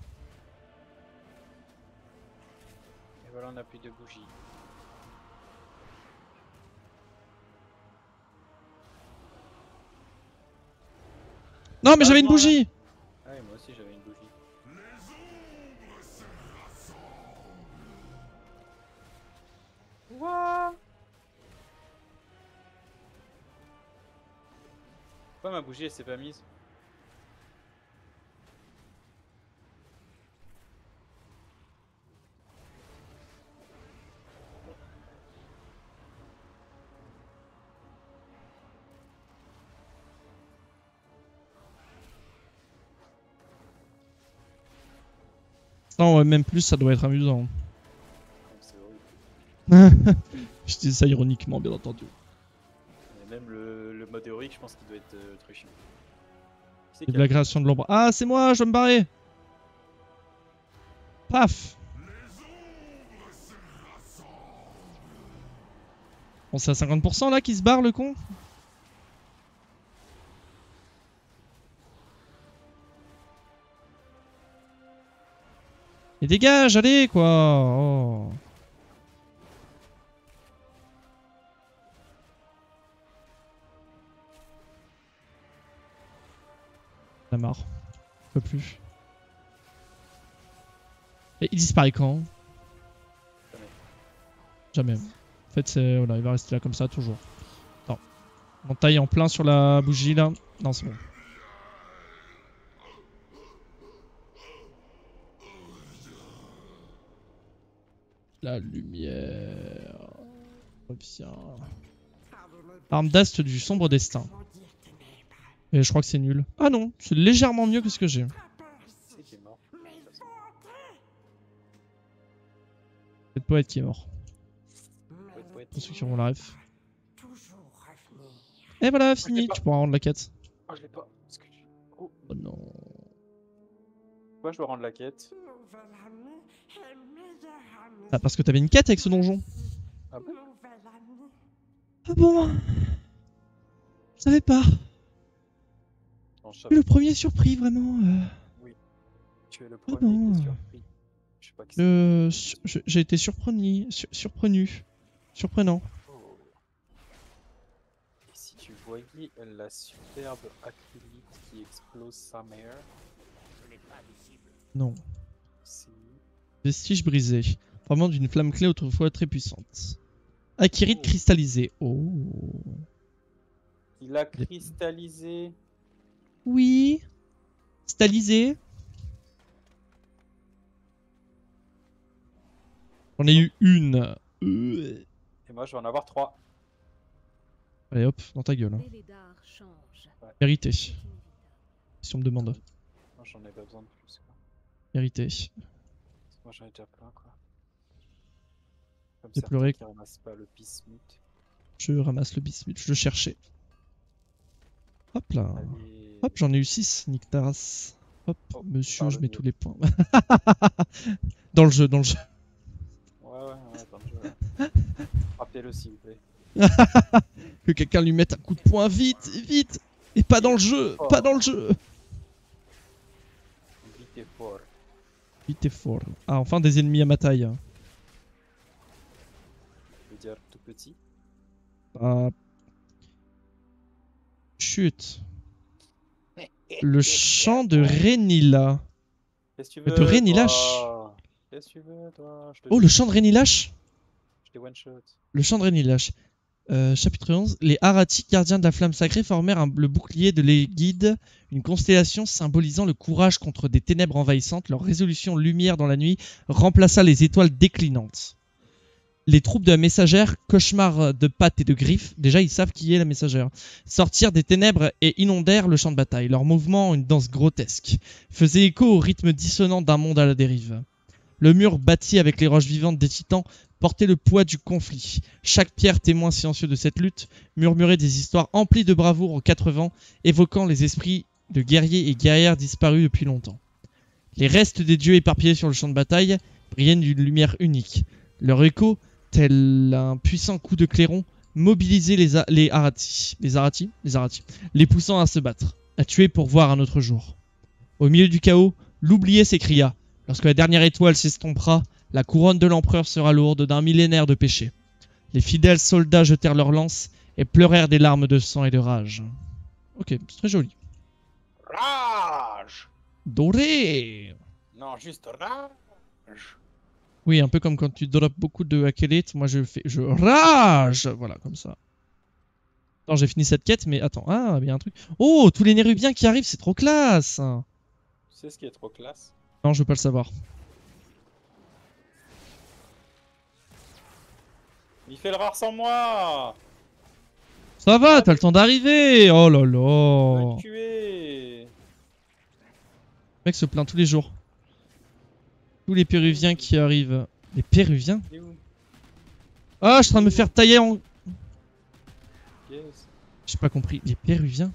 Et voilà, on a plus de bougies. Non mais j'avais une bougie. Ah oui, moi aussi j'avais une bougie. What? Pourquoi ma bougie elle s'est pas mise? Non ouais, même plus ça doit être amusant. C'est horrible. Je dis ça ironiquement bien entendu. Et même le, le mode héroïque, je pense qu'il doit être euh, très chiant. C'est C'est de la création de l'ombre. Ah c'est moi, je vais me barrer. Paf. Bon c'est à cinquante pour cent là qui se barre le con. Et dégage, allez quoi. Oh. La marre. Je peux plus. Et il disparaît quand? Jamais. En fait c'est. Voilà, il va rester là comme ça toujours. Attends. On taille en plein sur la bougie là. Non c'est bon. La lumière. Reviens. Arme d'ast du sombre destin. Et je crois que c'est nul. Ah non, c'est légèrement mieux que ce que j'ai. C'est qui est mort. C'est le poète qui est mort. Poète, poète. Pour ceux qui auront la ref. Et voilà, fini. Tu pourras rendre la quête. Oh, je l'ai pas. Parce que... oh. Oh non. Pourquoi je dois rendre la quête? Ah, parce que t'avais une quête avec ce donjon. Ah bon? Ah bon? Je savais pas. Non, je Tu es savais le pas. premier surpris, vraiment. Euh... Oui. Tu es le Ah premier bon. qui est surpris. Je sais pas qui c'est. Euh, su- je- J'ai été surpris. Sur surprenu. Surprenant. Oh. Et si tu voyais la superbe acrylite qui explose sa mère? Je n'ai pas de cible. Non. Si. Vestige brisé. Vraiment d'une flamme clé autrefois très puissante. Akirite Oh. cristallisé. Oh. Il a cristallisé. Oui. Cristallisé. J'en ai eu une. Euh. Et moi je vais en avoir trois. Allez hop, dans ta gueule. Hein. Bélédard change. Vérité. C'est inévitable. Si on me demande. Moi j'en ai pas besoin de plus quoi. Vérité. Moi j'en ai déjà plein quoi. Comme J'ai certains pleuré. qui ramassent pas le bismuth. Je ramasse le bismuth. Je le cherchais. Hop là. Allez. Hop, j'en ai eu six. Nick Taras. Hop, Oh, monsieur, par je le mets biais. tous les points. Dans le jeu, dans le jeu. Ouais ouais ouais, attends, je... rappelez-le s'il vous plaît. Que quelqu'un lui mette un coup de poing vite, vite. Et pas dans le jeu, Oh. pas dans le jeu. Vite et fort. Vite et fort. Ah, enfin des ennemis à ma taille. Je veux dire tout petit. Ah. Chut. Le champ de Renila. Qu'est-ce que tu veux, De Renilash. toi Qu'est-ce que tu veux, toi Je te Oh, le champ de Renilash. Je t'ai one shot. Le champ de Renilash. Euh, chapitre onze. Les Arati, gardiens de la flamme sacrée, formèrent un- le bouclier de l'Égide, une constellation symbolisant le courage contre des ténèbres envahissantes. Leur résolution lumière dans la nuit remplaça les étoiles déclinantes. Les troupes de la messagère, cauchemar de pattes et de griffes, déjà ils savent qui est la messagère, sortirent des ténèbres et inondèrent le champ de bataille. Leur mouvement, une danse grotesque, faisait écho au rythme dissonant d'un monde à la dérive. Le mur bâti avec les roches vivantes des titans portait le poids du conflit. Chaque pierre témoin silencieux de cette lutte murmurait des histoires emplies de bravoure aux quatre vents, évoquant les esprits de guerriers et guerrières disparus depuis longtemps. Les restes des dieux éparpillés sur le champ de bataille brillaient d'une lumière unique. Leur écho, tel un puissant coup de clairon, mobilisait les, A- les Arati, les Arati, les Arati, les poussant à se battre, à tuer pour voir un autre jour. Au milieu du chaos, l'oublié s'écria. Lorsque la dernière étoile s'estompera, la couronne de l'empereur sera lourde d'un millénaire de péchés. Les fidèles soldats jetèrent leurs lances et pleurèrent des larmes de sang et de rage. Ok, c'est très joli. Rage. Doré. Non, juste rage. Oui, un peu comme quand tu drops beaucoup de Akelete, moi je fais... Je rage. Voilà, comme ça. Attends, j'ai fini cette quête, mais attends. Ah, il y a un truc. Oh, tous les Nérubiens qui arrivent, c'est trop classe. Tu sais ce qui est trop classe? Non, je veux pas le savoir. Il fait le rare sans moi. Ça va, t'as le temps d'arriver. Oh là On va là. le tuer. Le mec se plaint tous les jours. Tous les Péruviens qui arrivent. Les Péruviens? Il est où? Ah, je suis en train de me faire tailler en... Yes. J'ai pas compris. Les Péruviens?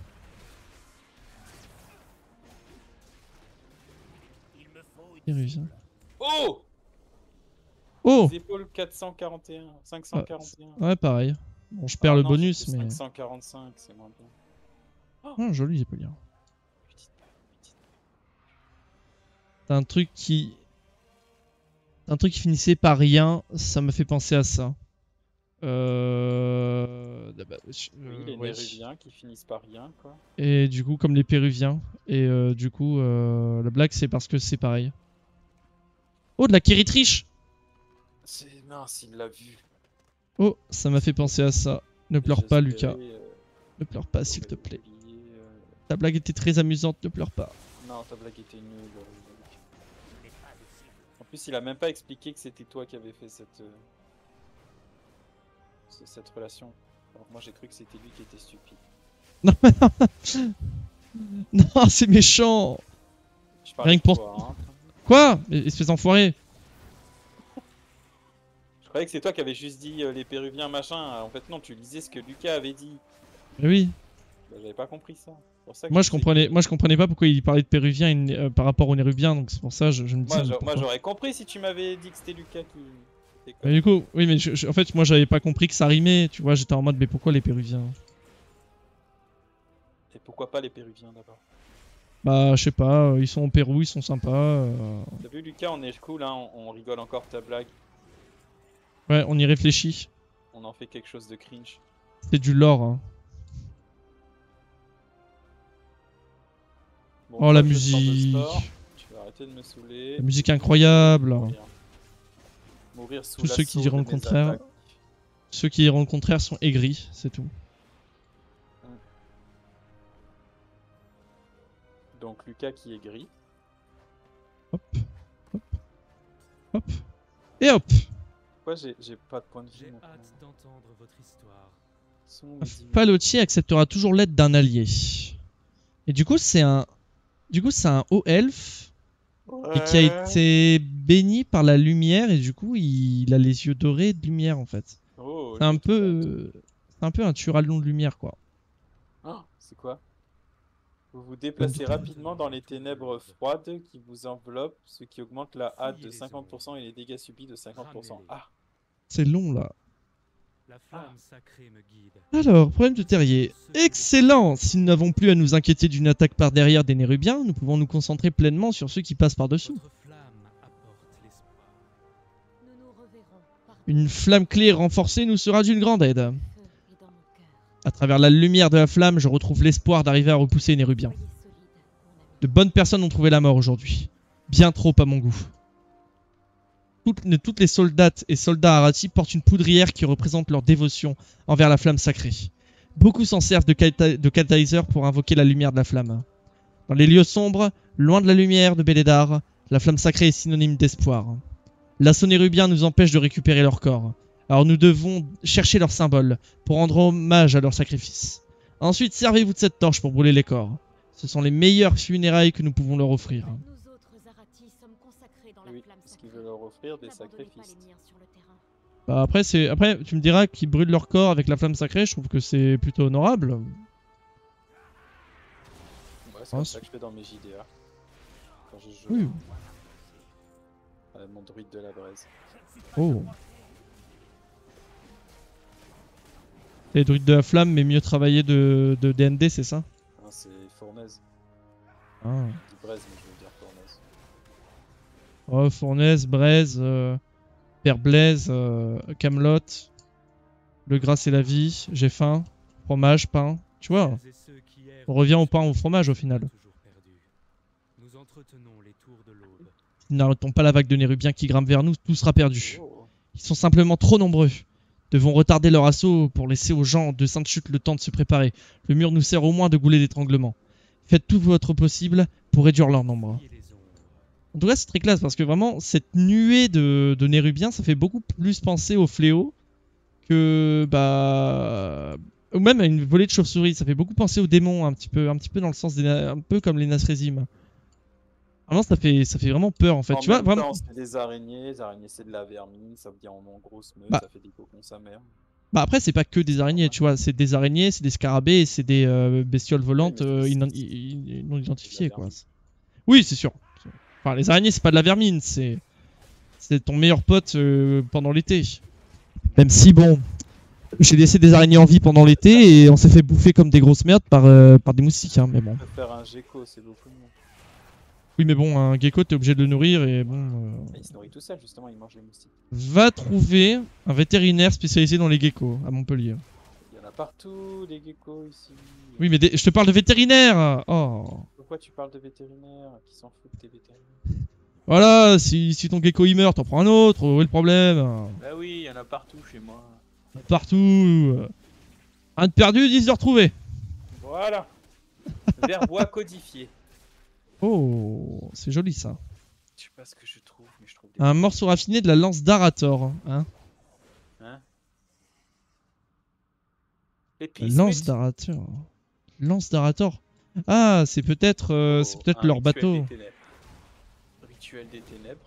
Il me faut une Péruviens. Oh. Oh! Les épaules quatre cent quarante et un. cinq cent quarante et un. Ouais, pareil. Bon, je perds Ah le non, bonus, c'était mais... cinq cent quarante-cinq, c'est moins bien. Ah, joli, j'ai pas lire. Petite balle, petite T'as un truc qui... Un truc qui finissait par rien, ça m'a fait penser à ça. Euh... bah, je- balle. Oui, euh, les ouais. Néruviens qui finissent par rien, quoi. Et du coup, comme les Péruviens. Et euh, du coup, euh, la blague, c'est parce que c'est pareil. Oh, de la Kéritriche! C'est mince, il l'a vu. Oh, ça m'a fait penser à ça. Ne pleure pas, Lucas. J'espérais, euh, Ne pleure pas, s'il te j'aurais plaît. oublié, euh, Ta blague était très amusante, ne pleure pas. Non, ta blague était nulle. euh, Je n'ai pas de cible. En plus, il a même pas expliqué que c'était toi qui avais fait cette, euh, ce- cette relation. Alors moi, j'ai cru que c'était lui qui était stupide. Non, mais non. Non, c'est méchant. Je parlais Rien de que pour- toi, hein. Quoi? Espèce d'enfoiré. Je croyais que c'est toi qui avais juste dit euh, les Péruviens machin. En fait, non, tu lisais ce que Lucas avait dit. Mais oui. Bah, j'avais pas compris ça. C'est pour ça que Moi je je disais comprenais, que- moi je comprenais pas pourquoi il parlait de Péruviens et né- euh, par rapport aux Nérubiens, donc c'est pour ça je, je me dis. Moi, mais j'a- moi, pourquoi j'aurais compris si tu m'avais dit que c'était Lucas qui. était Mais du coup, oui, mais je- je- en fait, moi j'avais pas compris que ça rimait, tu vois, j'étais en mode, mais pourquoi les Péruviens? Et pourquoi pas les Péruviens d'abord? Bah, je sais pas, euh, ils sont au Pérou, ils sont sympas. euh, T'as vu Lucas, on est cool, hein, on, on rigole encore de ta blague. Ouais, on y réfléchit. On en fait quelque chose de cringe. C'est du lore. Hein. Bon, Oh, la toi, je sors de musique. store. Tu vas arrêter de me saouler. La musique incroyable. Mourir, Mourir sous Tous ceux qui l'assaut diront de le mes contraire. attaques. Ceux qui diront le contraire sont aigris, c'est tout. Donc Lucas qui est gris. Hop, hop, hop. Et hop. Pourquoi j'ai j'ai pas de point de vue J'ai maintenant hâte d'entendre votre histoire. Sont où mes dix minutes Palotier acceptera toujours l'aide d'un allié. Et du coup, c'est un... Du coup, c'est un haut elfe et qui a Ouais. été béni par la lumière et du coup, il, il a les yeux dorés de lumière en fait. Oh, C'est un lui, peu... C'est un peu un turalon de lumière quoi. Oh, c'est quoi? Vous vous déplacez rapidement dans les ténèbres froides qui vous enveloppent, ce qui augmente la hâte de cinquante pour cent et les dégâts subis de cinquante pour cent. Ah, C'est long là. La flamme sacrée me guide. Alors, problème de terrier. Excellent! Si nous n'avons plus à nous inquiéter d'une attaque par derrière des Nérubiens, nous pouvons nous concentrer pleinement sur ceux qui passent par-dessous. Votre flamme apporte l'espoir. Nous nous reverrons par Une flamme clé renforcée nous sera d'une grande aide. feu et dans mon cœur. À travers la lumière de la flamme, je retrouve l'espoir d'arriver à repousser les Nérubiens. Soyez solides. De bonnes personnes ont trouvé la mort aujourd'hui. Bien trop à mon goût. Toutes, toutes les soldates et soldats Arati portent une poudrière qui représente leur dévotion envers la flamme sacrée. Beaucoup s'en servent de, cata de catalyseur pour invoquer la lumière de la flamme. Dans les lieux sombres, loin de la lumière de Bélédar, la flamme sacrée est synonyme d'espoir. L'assaut nérubien nous empêche de récupérer leur corps. Alors nous devons chercher leur symbole pour rendre hommage à leur sacrifice. Ensuite, servez-vous de cette torche pour brûler les corps. Ce sont les meilleures funérailles que nous pouvons leur offrir. Oui, parce qu'il veut leur offrir des sacrifices. Bah après, c'est après tu me diras qu'ils brûlent leur corps avec la flamme sacrée, je trouve que c'est plutôt honorable. Ouais, c'est comme ça que je fais dans mes J D A. Quand je joue. Oui. Euh, mon druide de la braise. Oh. Les druides de la flamme, mais mieux travaillés de, de D N D, c'est ça? Non, c'est fournaise. Ah. Je dis braise, mais je veux dire fournaise. Oh, fournaise, braise, euh, Père Blaise, euh, Camelot, le gras c'est la vie, j'ai faim, fromage, pain, tu vois. On revient au pain au fromage au final. Si nous n'arrêtons pas la vague de Nérubiens qui grimpe vers nous, tout sera perdu. Ils sont simplement trop nombreux. Devons retarder leur assaut pour laisser aux gens de Sainte-Chute le temps de se préparer. Le mur nous sert au moins de goulet d'étranglement. Faites tout votre possible pour réduire leur nombre. En tout cas, c'est très classe parce que vraiment, cette nuée de, de Nérubiens, ça fait beaucoup plus penser au fléau que... bah... ou même à une volée de chauves-souris. Ça fait beaucoup penser aux démons, un petit peu, un petit peu dans le sens des... un peu comme les Nasrezim. Vraiment, ça fait, ça fait vraiment peur en fait. En tu vois, même vraiment... temps, c'est des araignées, les araignées c'est de la vermine, ça vient en grosse meute, bah... ça fait des cocons sa mère. Bah après, c'est pas que des araignées, tu vois. C'est des araignées, c'est des scarabées et c'est des euh, bestioles volantes oui, euh, non identifiées, quoi. Oui, c'est sûr. Enfin, les araignées, c'est pas de la vermine, c'est c'est ton meilleur pote euh, pendant l'été. Même si, bon, j'ai laissé des araignées en vie pendant l'été et on s'est fait bouffer comme des grosses merdes par, euh, par des moustiques, hein, mais bon. On peut faire un gecko, c'est beaucoup mieux. Oui, mais bon, un gecko, t'es obligé de le nourrir et bon... Euh... Il se nourrit tout seul, justement, il mange les moustiques. Va trouver un vétérinaire spécialisé dans les geckos à Montpellier. Il y en a partout, des geckos ici. Oui, mais des... je te parle de vétérinaire. Oh. Pourquoi tu parles de vétérinaire? Qui s'en fout de tes vétérinaires? Voilà, si, si ton gecko il meurt, t'en prends un autre, où est le problème? Bah oui, il y en a partout chez moi. Partout. Un de perdu, dix de retrouvé. Voilà. Verbois codifié. Oh, c'est joli ça. Je sais pas ce que je trouve, mais je trouve des... Un morceau raffiné de la lance d'Arator. Hein, hein lance d'Arator. Lance d'Arator. Ah, c'est peut-être euh, oh, c'est peut-être leur bateau. Des rituel des ténèbres.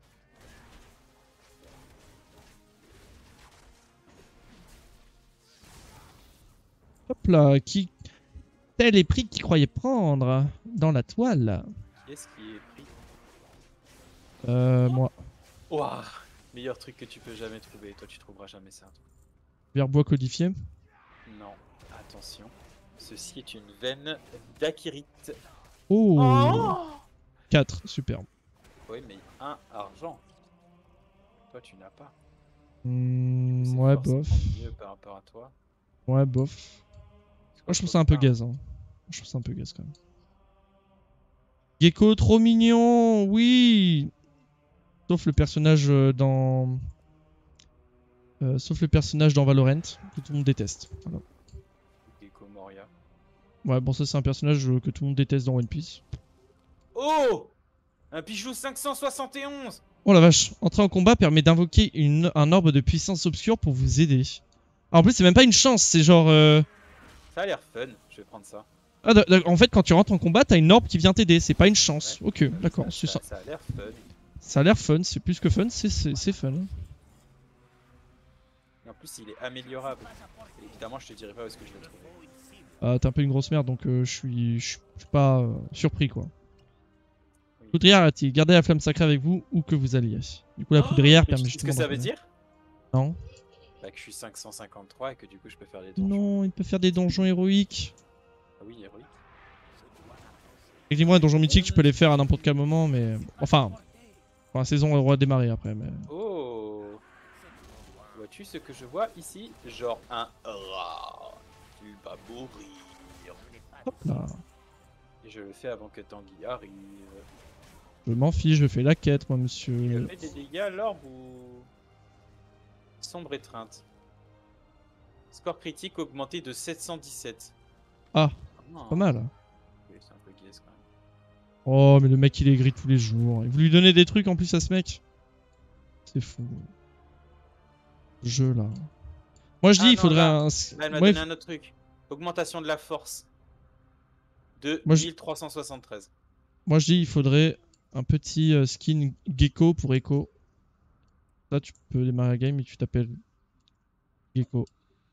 Hop là, qui... Tel est pris qui croyait prendre dans la toile. Qui est-ce qui est pris? Euh, moi. Ouah, meilleur truc que tu peux jamais trouver. Toi, tu trouveras jamais ça. Verbois codifié. Non, attention. Ceci est une veine d'Akirite. Oh, oh quatre, superbe. Oui, mais un argent. Toi, tu n'as pas. Mmh, ouais, bof. Mieux par rapport à toi. Ouais, bof. Moi, je trouve ça un peu gaze. Hein. Je trouve ça un peu gaze quand même. Gecko, trop mignon, oui. Sauf le personnage dans... Euh, sauf le personnage dans Valorant, que tout le monde déteste. Voilà. Gecko Moria. Ouais, bon, ça c'est un personnage que tout le monde déteste dans One Piece. Oh, un bijou cinq cent soixante et onze. Oh la vache, entrer en combat permet d'invoquer une... un orbe de puissance obscure pour vous aider. Ah, en plus, c'est même pas une chance, c'est genre... Euh... Ça a l'air fun, je vais prendre ça. Ah, en fait, quand tu rentres en combat, t'as une orbe qui vient t'aider, c'est pas une chance. Ouais, ok, d'accord, c'est ça. Ça a l'air fun. Ça a l'air fun, c'est plus que fun, c'est fun. Et en plus, il est améliorable. Et évidemment, je te dirai pas où est-ce que je l'ai trouvé. Ah, t'es un peu une grosse merde, donc euh, je suis je suis pas euh, surpris, quoi. Oui. Poudrière a-t-il gardé la flamme sacrée avec vous où que vous alliez. Du coup, la poudrière oh, permet justement... Qu'est-ce que ça veut dire? Non. Bah, que je suis cinq cent cinquante-trois et que du coup, je peux faire des donjons. Non, il peut faire des donjons héroïques. Ah oui, héroïque. Effectivement, les donjons mythiques, tu peux les faire à n'importe quel moment, mais... Enfin, quand la saison aura démarré après, mais... Oh, vois-tu ce que je vois ici? Genre un rat. Tu vas mourir. Hop là. Et je le fais avant que Tanguy arrive. Je m'en fiche, je fais la quête, moi, monsieur. Tu as fait des dégâts à l'orbe ou... Sombre étreinte. Score critique augmenté de sept cent dix-sept. Ah, Non. pas mal. Oui, c'est un peu gaze quand même. Oh, mais le mec, il est gris tous les jours. Et vous lui donnez des trucs en plus à ce mec? C'est fou. Ce jeu, là. Moi, je dis, Ah, il non, faudrait là, un... Là, elle m'a Ouais, donné un autre truc. Augmentation de la force. De Moi, je- mille trois cent soixante-treize. Moi, je dis, il faudrait un petit euh, skin Gecko pour Echo. Là, tu peux démarrer la game et tu t'appelles Gecko.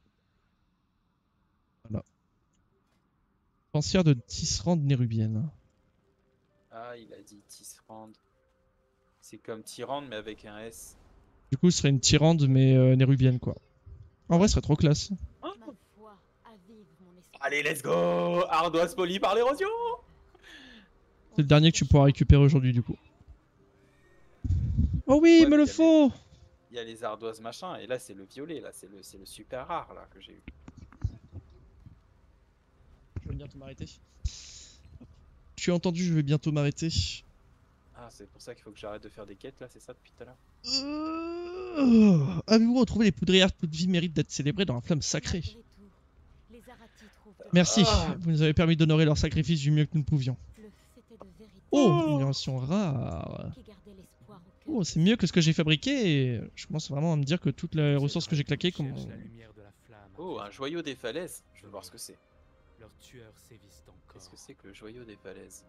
Voilà. Pensière de Tisserande Nérubienne. Ah, il a dit Tisserand. C'est comme Tyrande, mais avec un S. Du coup, ce serait une Tyrande, mais euh, Nérubienne, quoi. En vrai, ce serait trop classe. Ma foi avive mon esprit. Allez, let's go! Ardoise polie par l'érosion! C'est le dernier que tu pourras récupérer aujourd'hui, du coup. Oh oui, Ouais, il me mais le il y a faut! Il y a les ardoises machin, et là c'est le violet, là c'est le, c'est le super rare là que j'ai eu. Je vais bientôt m'arrêter. Tu as entendu, je vais bientôt m'arrêter. Ah, c'est pour ça qu'il faut que j'arrête de faire des quêtes là, c'est ça depuis tout à l'heure? Euh... Avez-vous retrouvé les poudrières toute vie méritent d'être célébrées dans la flamme sacrée? Malgré tout, les Arathi trouvent de Merci, Ah. vous nous avez permis d'honorer leur sacrifice du mieux que nous pouvions. le- c'était de vérité Oh, une version rare. qui gardait l'espoir au cœur. Oh, c'est mieux que ce que j'ai fabriqué et je commence vraiment à me dire que toutes les ressources que j'ai claquées comme... Cherche la lumière de la flamme. Oh, un joyau des falaises, je veux voir ce que c'est. Leurs tueurs sévissent encore. Qu'est-ce que c'est que le joyau des falaises?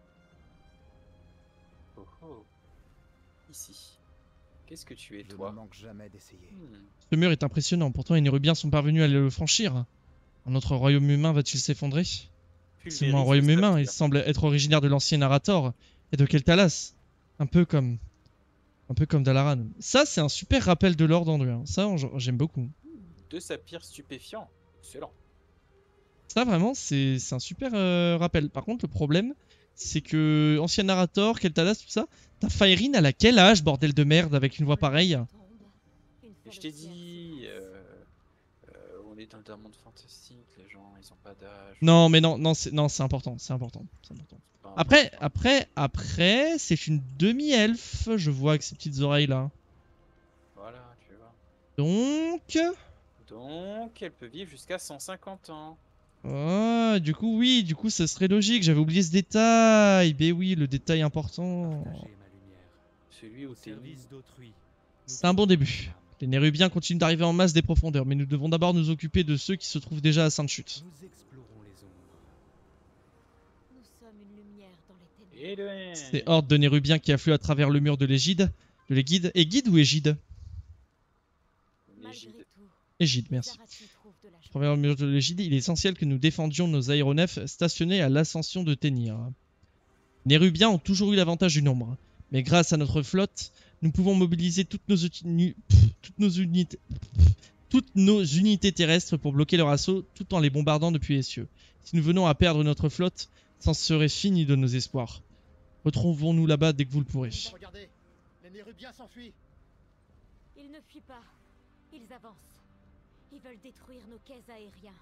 Oh oh. Ici. Qu'est-ce que tu es Je ne toi? manque jamais d'essayer. Hmm. Ce mur est impressionnant, pourtant les Nérubiens sont parvenus à le franchir. Notre royaume humain va-t-il s'effondrer? C'est Pulvérise mon le royaume humain, saphir. il semble être originaire de l'ancien Narrator et de Keltalas. Un peu comme... Un peu comme Dalaran. Ça, c'est un super rappel de lore d'Anduin. Ça, on- j'aime beaucoup. Deux saphirs stupéfiants. Excellent. Ça, vraiment, c'est c'est un super euh, rappel. Par contre, le problème, c'est que ancien Narrator, Keltalas, tout ça, t'as Faerine, elle a quel âge, bordel de merde, avec une voix pareille? Et je t'ai dit, euh, euh, on est dans un monde fantastique, les gens ils ont pas d'âge. Non, mais non, non, c'est non, c'est important, c'est important, c'est important. Pas un Après, enfant. après, après, c'est une demi-elfe, je vois, avec ses petites oreilles là. Voilà, tu vois. Donc... Donc, elle peut vivre jusqu'à cent cinquante ans. Ah, du coup, oui, du coup, ça serait logique, j'avais oublié ce détail. Ben oui, le détail important. Partagez ma lumière. Celui où Au t'es service d'autrui. C'est un bon début. Les Nérubiens continuent d'arriver en masse des profondeurs, mais nous devons d'abord nous occuper de ceux qui se trouvent déjà à Sainte-Chute. Nous explorons les ombres. Nous sommes une lumière dans les ténèbres. Et le... Ces hordes de Nérubiens qui affluent à travers le mur de l'Égide. De l'Égide. Égide ou Égide? Malgré Égide. tout, Égide, les merci. Arathi trouvent de la À joie. travers le mur de l'Égide, il est essentiel que nous défendions nos aéronefs stationnés à l'ascension de Ténir. Les Nérubiens ont toujours eu l'avantage du nombre, mais grâce à notre flotte, nous pouvons mobiliser toutes nos, uti- pff, toutes nos unités pff, toutes nos unités terrestres pour bloquer leur assaut tout en les bombardant depuis les cieux. Si nous venons à perdre notre flotte, c'en serait fini de nos espoirs. Retrouvons-nous là-bas dès que vous le pourrez. Regardez, les Nérubiens s'enfuient. Ils ne fuient pas. Ils avancent. Ils veulent détruire nos quais aériens.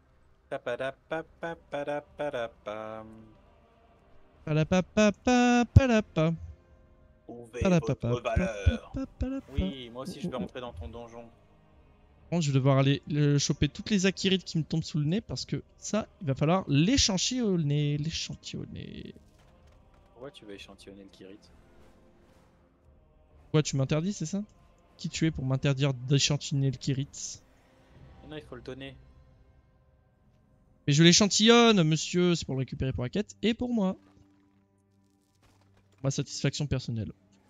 Papadapapapapapapam. Palapapapa, palapa, Trouvez palapapa, votre valeur. palapa, palapa. Oui, moi aussi je vais rentrer dans ton donjon. Par contre, je vais devoir aller euh, choper toutes les akirites qui me tombent sous le nez parce que ça, il va falloir l'échantillonner, l'échantillonner. Pourquoi tu vas échantillonner le Kirit? Quoi, tu m'interdis, c'est ça? Qui tu es pour m'interdire d'échantillonner le Kirit? Non, il faut le donner. Mais je l'échantillonne, monsieur, c'est pour le récupérer pour la quête et pour moi. Ma satisfaction personnelle.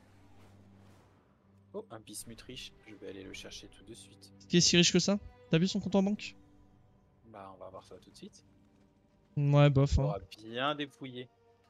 Oh, un bismuth riche. Je vais aller le chercher tout de suite. Est-ce qu'il est si riche que ça? T'as vu son compte en banque? Bah, on va voir ça tout de suite. Ouais, bof. On Hein. aura bien dépouillé.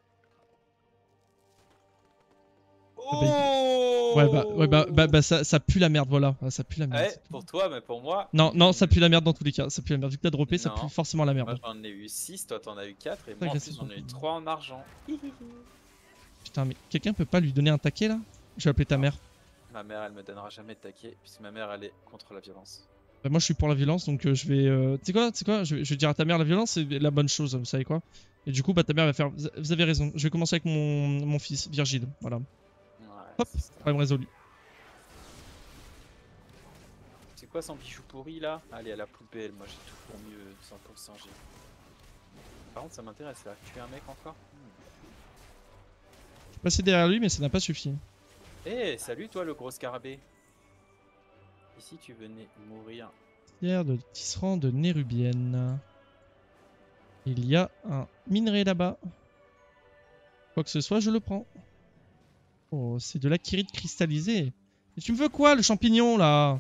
bah, Ouais, bah, ouais, bah, bah, bah ça, ça pue la merde, voilà. Ah, ça pue la merde. Ouais, pour toi, mais pour moi. Non, non, ça pue la merde dans tous les cas. Ça pue la merde. Vu que t'as droppé, ça Non. pue forcément la merde. Moi j'en ai eu six, toi t'en as eu quatre, et moi en Agressif, plus j'en ai eu beaucoup. trois en argent. Putain, mais quelqu'un peut pas lui donner un taquet là? Je vais appeler ta Non. mère. Ma mère elle me donnera jamais de taquet, puisque ma mère elle est contre la violence. Bah, moi je suis pour la violence donc euh, je vais... Euh... Tu sais quoi, tu sais quoi je, vais, je vais dire à ta mère la violence c'est la bonne chose, vous savez quoi. Et du coup bah ta mère va faire... Vous avez raison, je vais commencer avec mon, mon fils, Virgile, voilà. Ouais, Hop, problème résolu. C'est quoi son bijou pourri là? Allez à la poubelle, moi j'ai tout pour mieux, cent pour cent G. Par contre ça m'intéresse là, tuer un mec encore hmm. Je suis passé derrière lui mais ça n'a pas suffi. Eh hey, salut toi le gros scarabée. Ici tu venais mourir. Pierre de tisserand de Nérubienne. Il y a un minerai là-bas. Quoi que ce soit, je le prends. Oh, c'est de l'akirite cristallisé. Et tu me veux quoi, le champignon, là?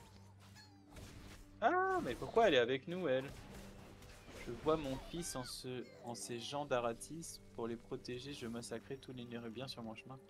Ah, mais pourquoi elle est avec nous, elle? Je vois mon fils en, ce... en ces gens d'Aratis. Pour les protéger, je massacrais tous les Nérubiens sur mon chemin.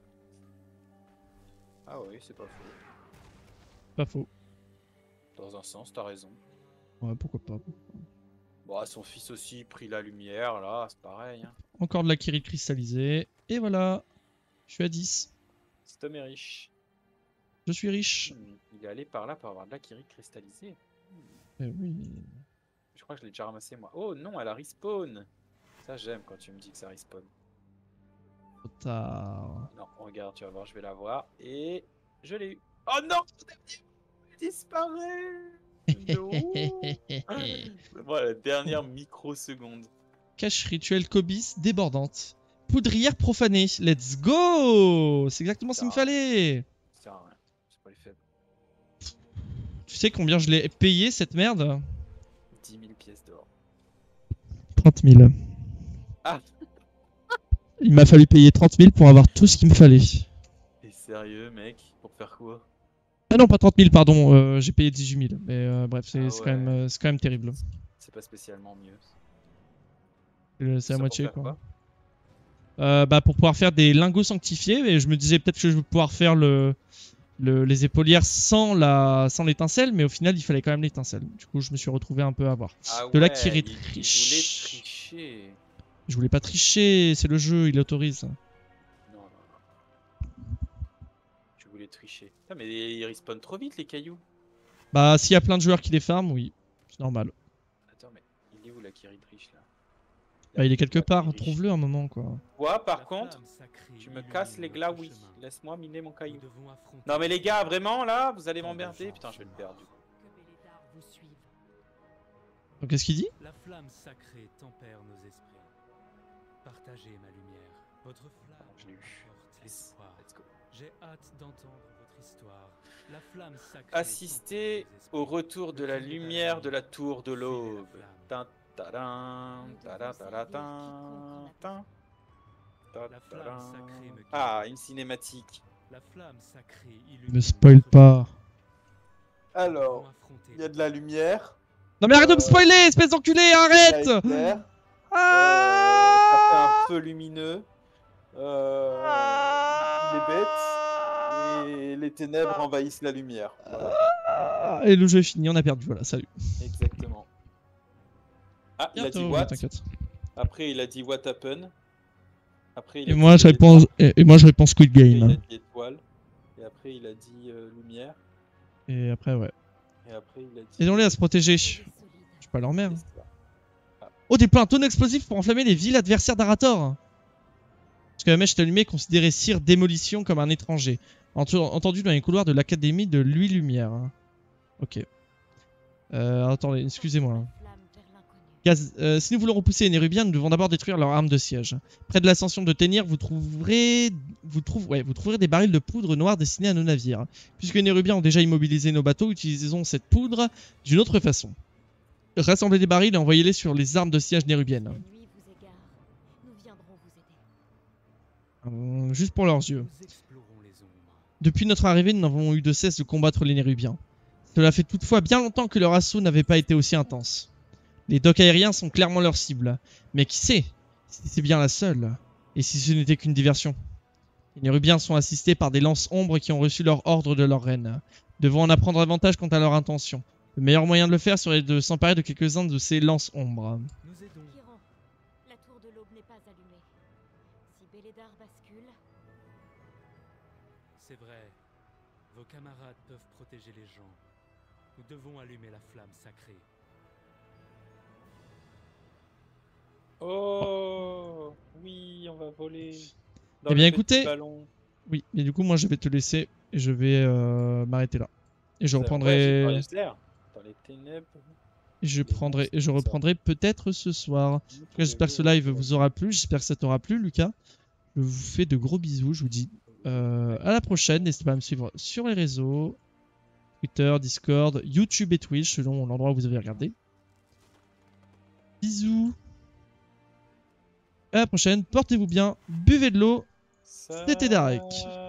Ah oui, c'est pas faux. Pas faux. Dans un sens, t'as raison. Ouais, pourquoi pas. Bon, son fils aussi prit la lumière, là, c'est pareil. Hein. Encore de l'akirite cristallisé. Et voilà. Je suis à dix. Cet homme est riche. Je suis riche. Hmm, il est allé par là pour avoir de l'akirite cristallisée. Hmm. Eh oui. Je crois que je l'ai déjà ramassé, moi. Oh non, elle a respawn. Ça, j'aime quand tu me dis que ça respawn. Trop tard. Non, regarde, tu vas voir, je vais la voir. Et je l'ai eu. Oh non! Elle disparaît! Non! Voilà, la dernière microseconde. Cache rituel Cobis débordante. Poudrière profanée. Let's go! C'est exactement ce qu'il me fallait. Ça sert à rien. C'est pas les faibles. Tu sais combien je l'ai payé cette merde? dix mille pièces d'or. trente mille. Ah! Il m'a fallu payer trente mille pour avoir tout ce qu'il me fallait. T'es sérieux, mec? Pour faire quoi? Ah non, pas trente mille, pardon. Euh, J'ai payé dix-huit mille. Mais euh, bref, c'est ah ouais. quand, même, euh, quand même terrible. C'est pas spécialement mieux. C'est la moitié, quoi. quoi euh, bah, pour pouvoir faire des lingots sanctifiés. Et je me disais peut-être que je vais pouvoir faire le, le, les épaulières sans la sans l'étincelle. Mais au final, il fallait quand même l'étincelle. Du coup, je me suis retrouvé un peu à voir. Ah de ouais, la qui il, il voulait tricher. Je voulais pas tricher. C'est le jeu, il autorise. Non, non, non. Tu voulais tricher. Ah, mais ils respawnent trop vite, les cailloux. Bah, s'il y a plein de joueurs qui les farment, oui. C'est normal. Attends, mais il est où la Kiri triche là? Bah, il est quelque part, trouve-le un moment quoi. Ouais, par contre, tu me casses les glas, oui. Laisse-moi miner mon caillou. Non, mais les gars, vraiment là, vous allez m'emmerder. Putain, je vais le perdre du coup. Donc, qu'est-ce qu'il dit? La flamme sacrée tempère nos esprits. Partagez ma lumière. Votre flamme. Je l'ai eu. Let's go. J'ai hâte d'entendre votre histoire. La flamme sacrée. Assister au retour de la lumière de la tour de l'aube. Ah, une cinématique. La flamme sacrée me spoil pas. Alors, il y a de la lumière. Non mais arrête euh... de me spoiler, espèce d'enculé, arrête. Ah euh, ça fait un feu lumineux. Euh, ah les bêtes et les ténèbres envahissent la lumière. Voilà. Et le jeu est fini, on a perdu, voilà, salut. Exactement. Ah, il bientôt, a dit what? T'inquiète. Après, il a dit what happened. Après, il et, a moi, dit je réponds, et, et moi, je réponds Squid Game. Après, il a dit étoile. Et après, il a dit euh, lumière. Et après, ouais. Et après, il a dit... Aidons-les à se protéger. Je suis pas leur mère. Ah. Oh, déploie un tonneau explosif pour enflammer les villes adversaires d'Arator. Parce que la mèche est allumée, considérée cire démolition comme un étranger. Entendu dans les couloirs de l'académie de l'huile-lumière. Ok. Euh, attendez, excusez-moi. Gaz, euh, si nous voulons repousser les Nérubiens, nous devons d'abord détruire leur arme de siège. Près de l'ascension de Ténir, vous trouverez, vous, trouve... ouais, vous trouverez des barils de poudre noire destinés à nos navires. Puisque les Nérubiens ont déjà immobilisé nos bateaux, utilisons cette poudre d'une autre façon. Rassemblez des barils et envoyez-les sur les armes de siège nérubiennes. Euh, juste pour leurs yeux. Depuis notre arrivée, nous n'avons eu de cesse de combattre les Nérubiens. Cela fait toutefois bien longtemps que leur assaut n'avait pas été aussi intense. Les docks aériens sont clairement leur cible. Mais qui sait si c'est bien la seule? Et si ce n'était qu'une diversion? Les Nérubiens sont assistés par des lances ombres qui ont reçu leur ordre de leur reine. Devons en apprendre davantage quant à leur intention. Le meilleur moyen de le faire serait de s'emparer de quelques-uns de ces lances ombres. Nous aidons. Kiran, la tour de l'aube n'est pas allumée. Si Bélédard bascule... C'est vrai. Vos camarades peuvent protéger les gens. Nous devons allumer la flamme sacrée. Oh oui, on va voler. Dans Eh bien le petit écoutez, ballon. oui, mais du coup moi je vais te laisser et je vais euh, m'arrêter là. Et je Ça- reprendrai, ouais, j'ai pas dans les ténèbres. et je les prendrai, monstres, et je tout ça. reprendrai peut-être ce soir. En tout cas, j'espère que ce live vous aura plu, j'espère que ça t'aura plu, Lucas. Je vous fais de gros bisous, je vous dis euh, à la prochaine. N'hésitez pas à me suivre sur les réseaux, Twitter, Discord, YouTube et Twitch, selon l'endroit où vous avez regardé. Bisous. À la prochaine, portez-vous bien, buvez de l'eau. C'était Darek.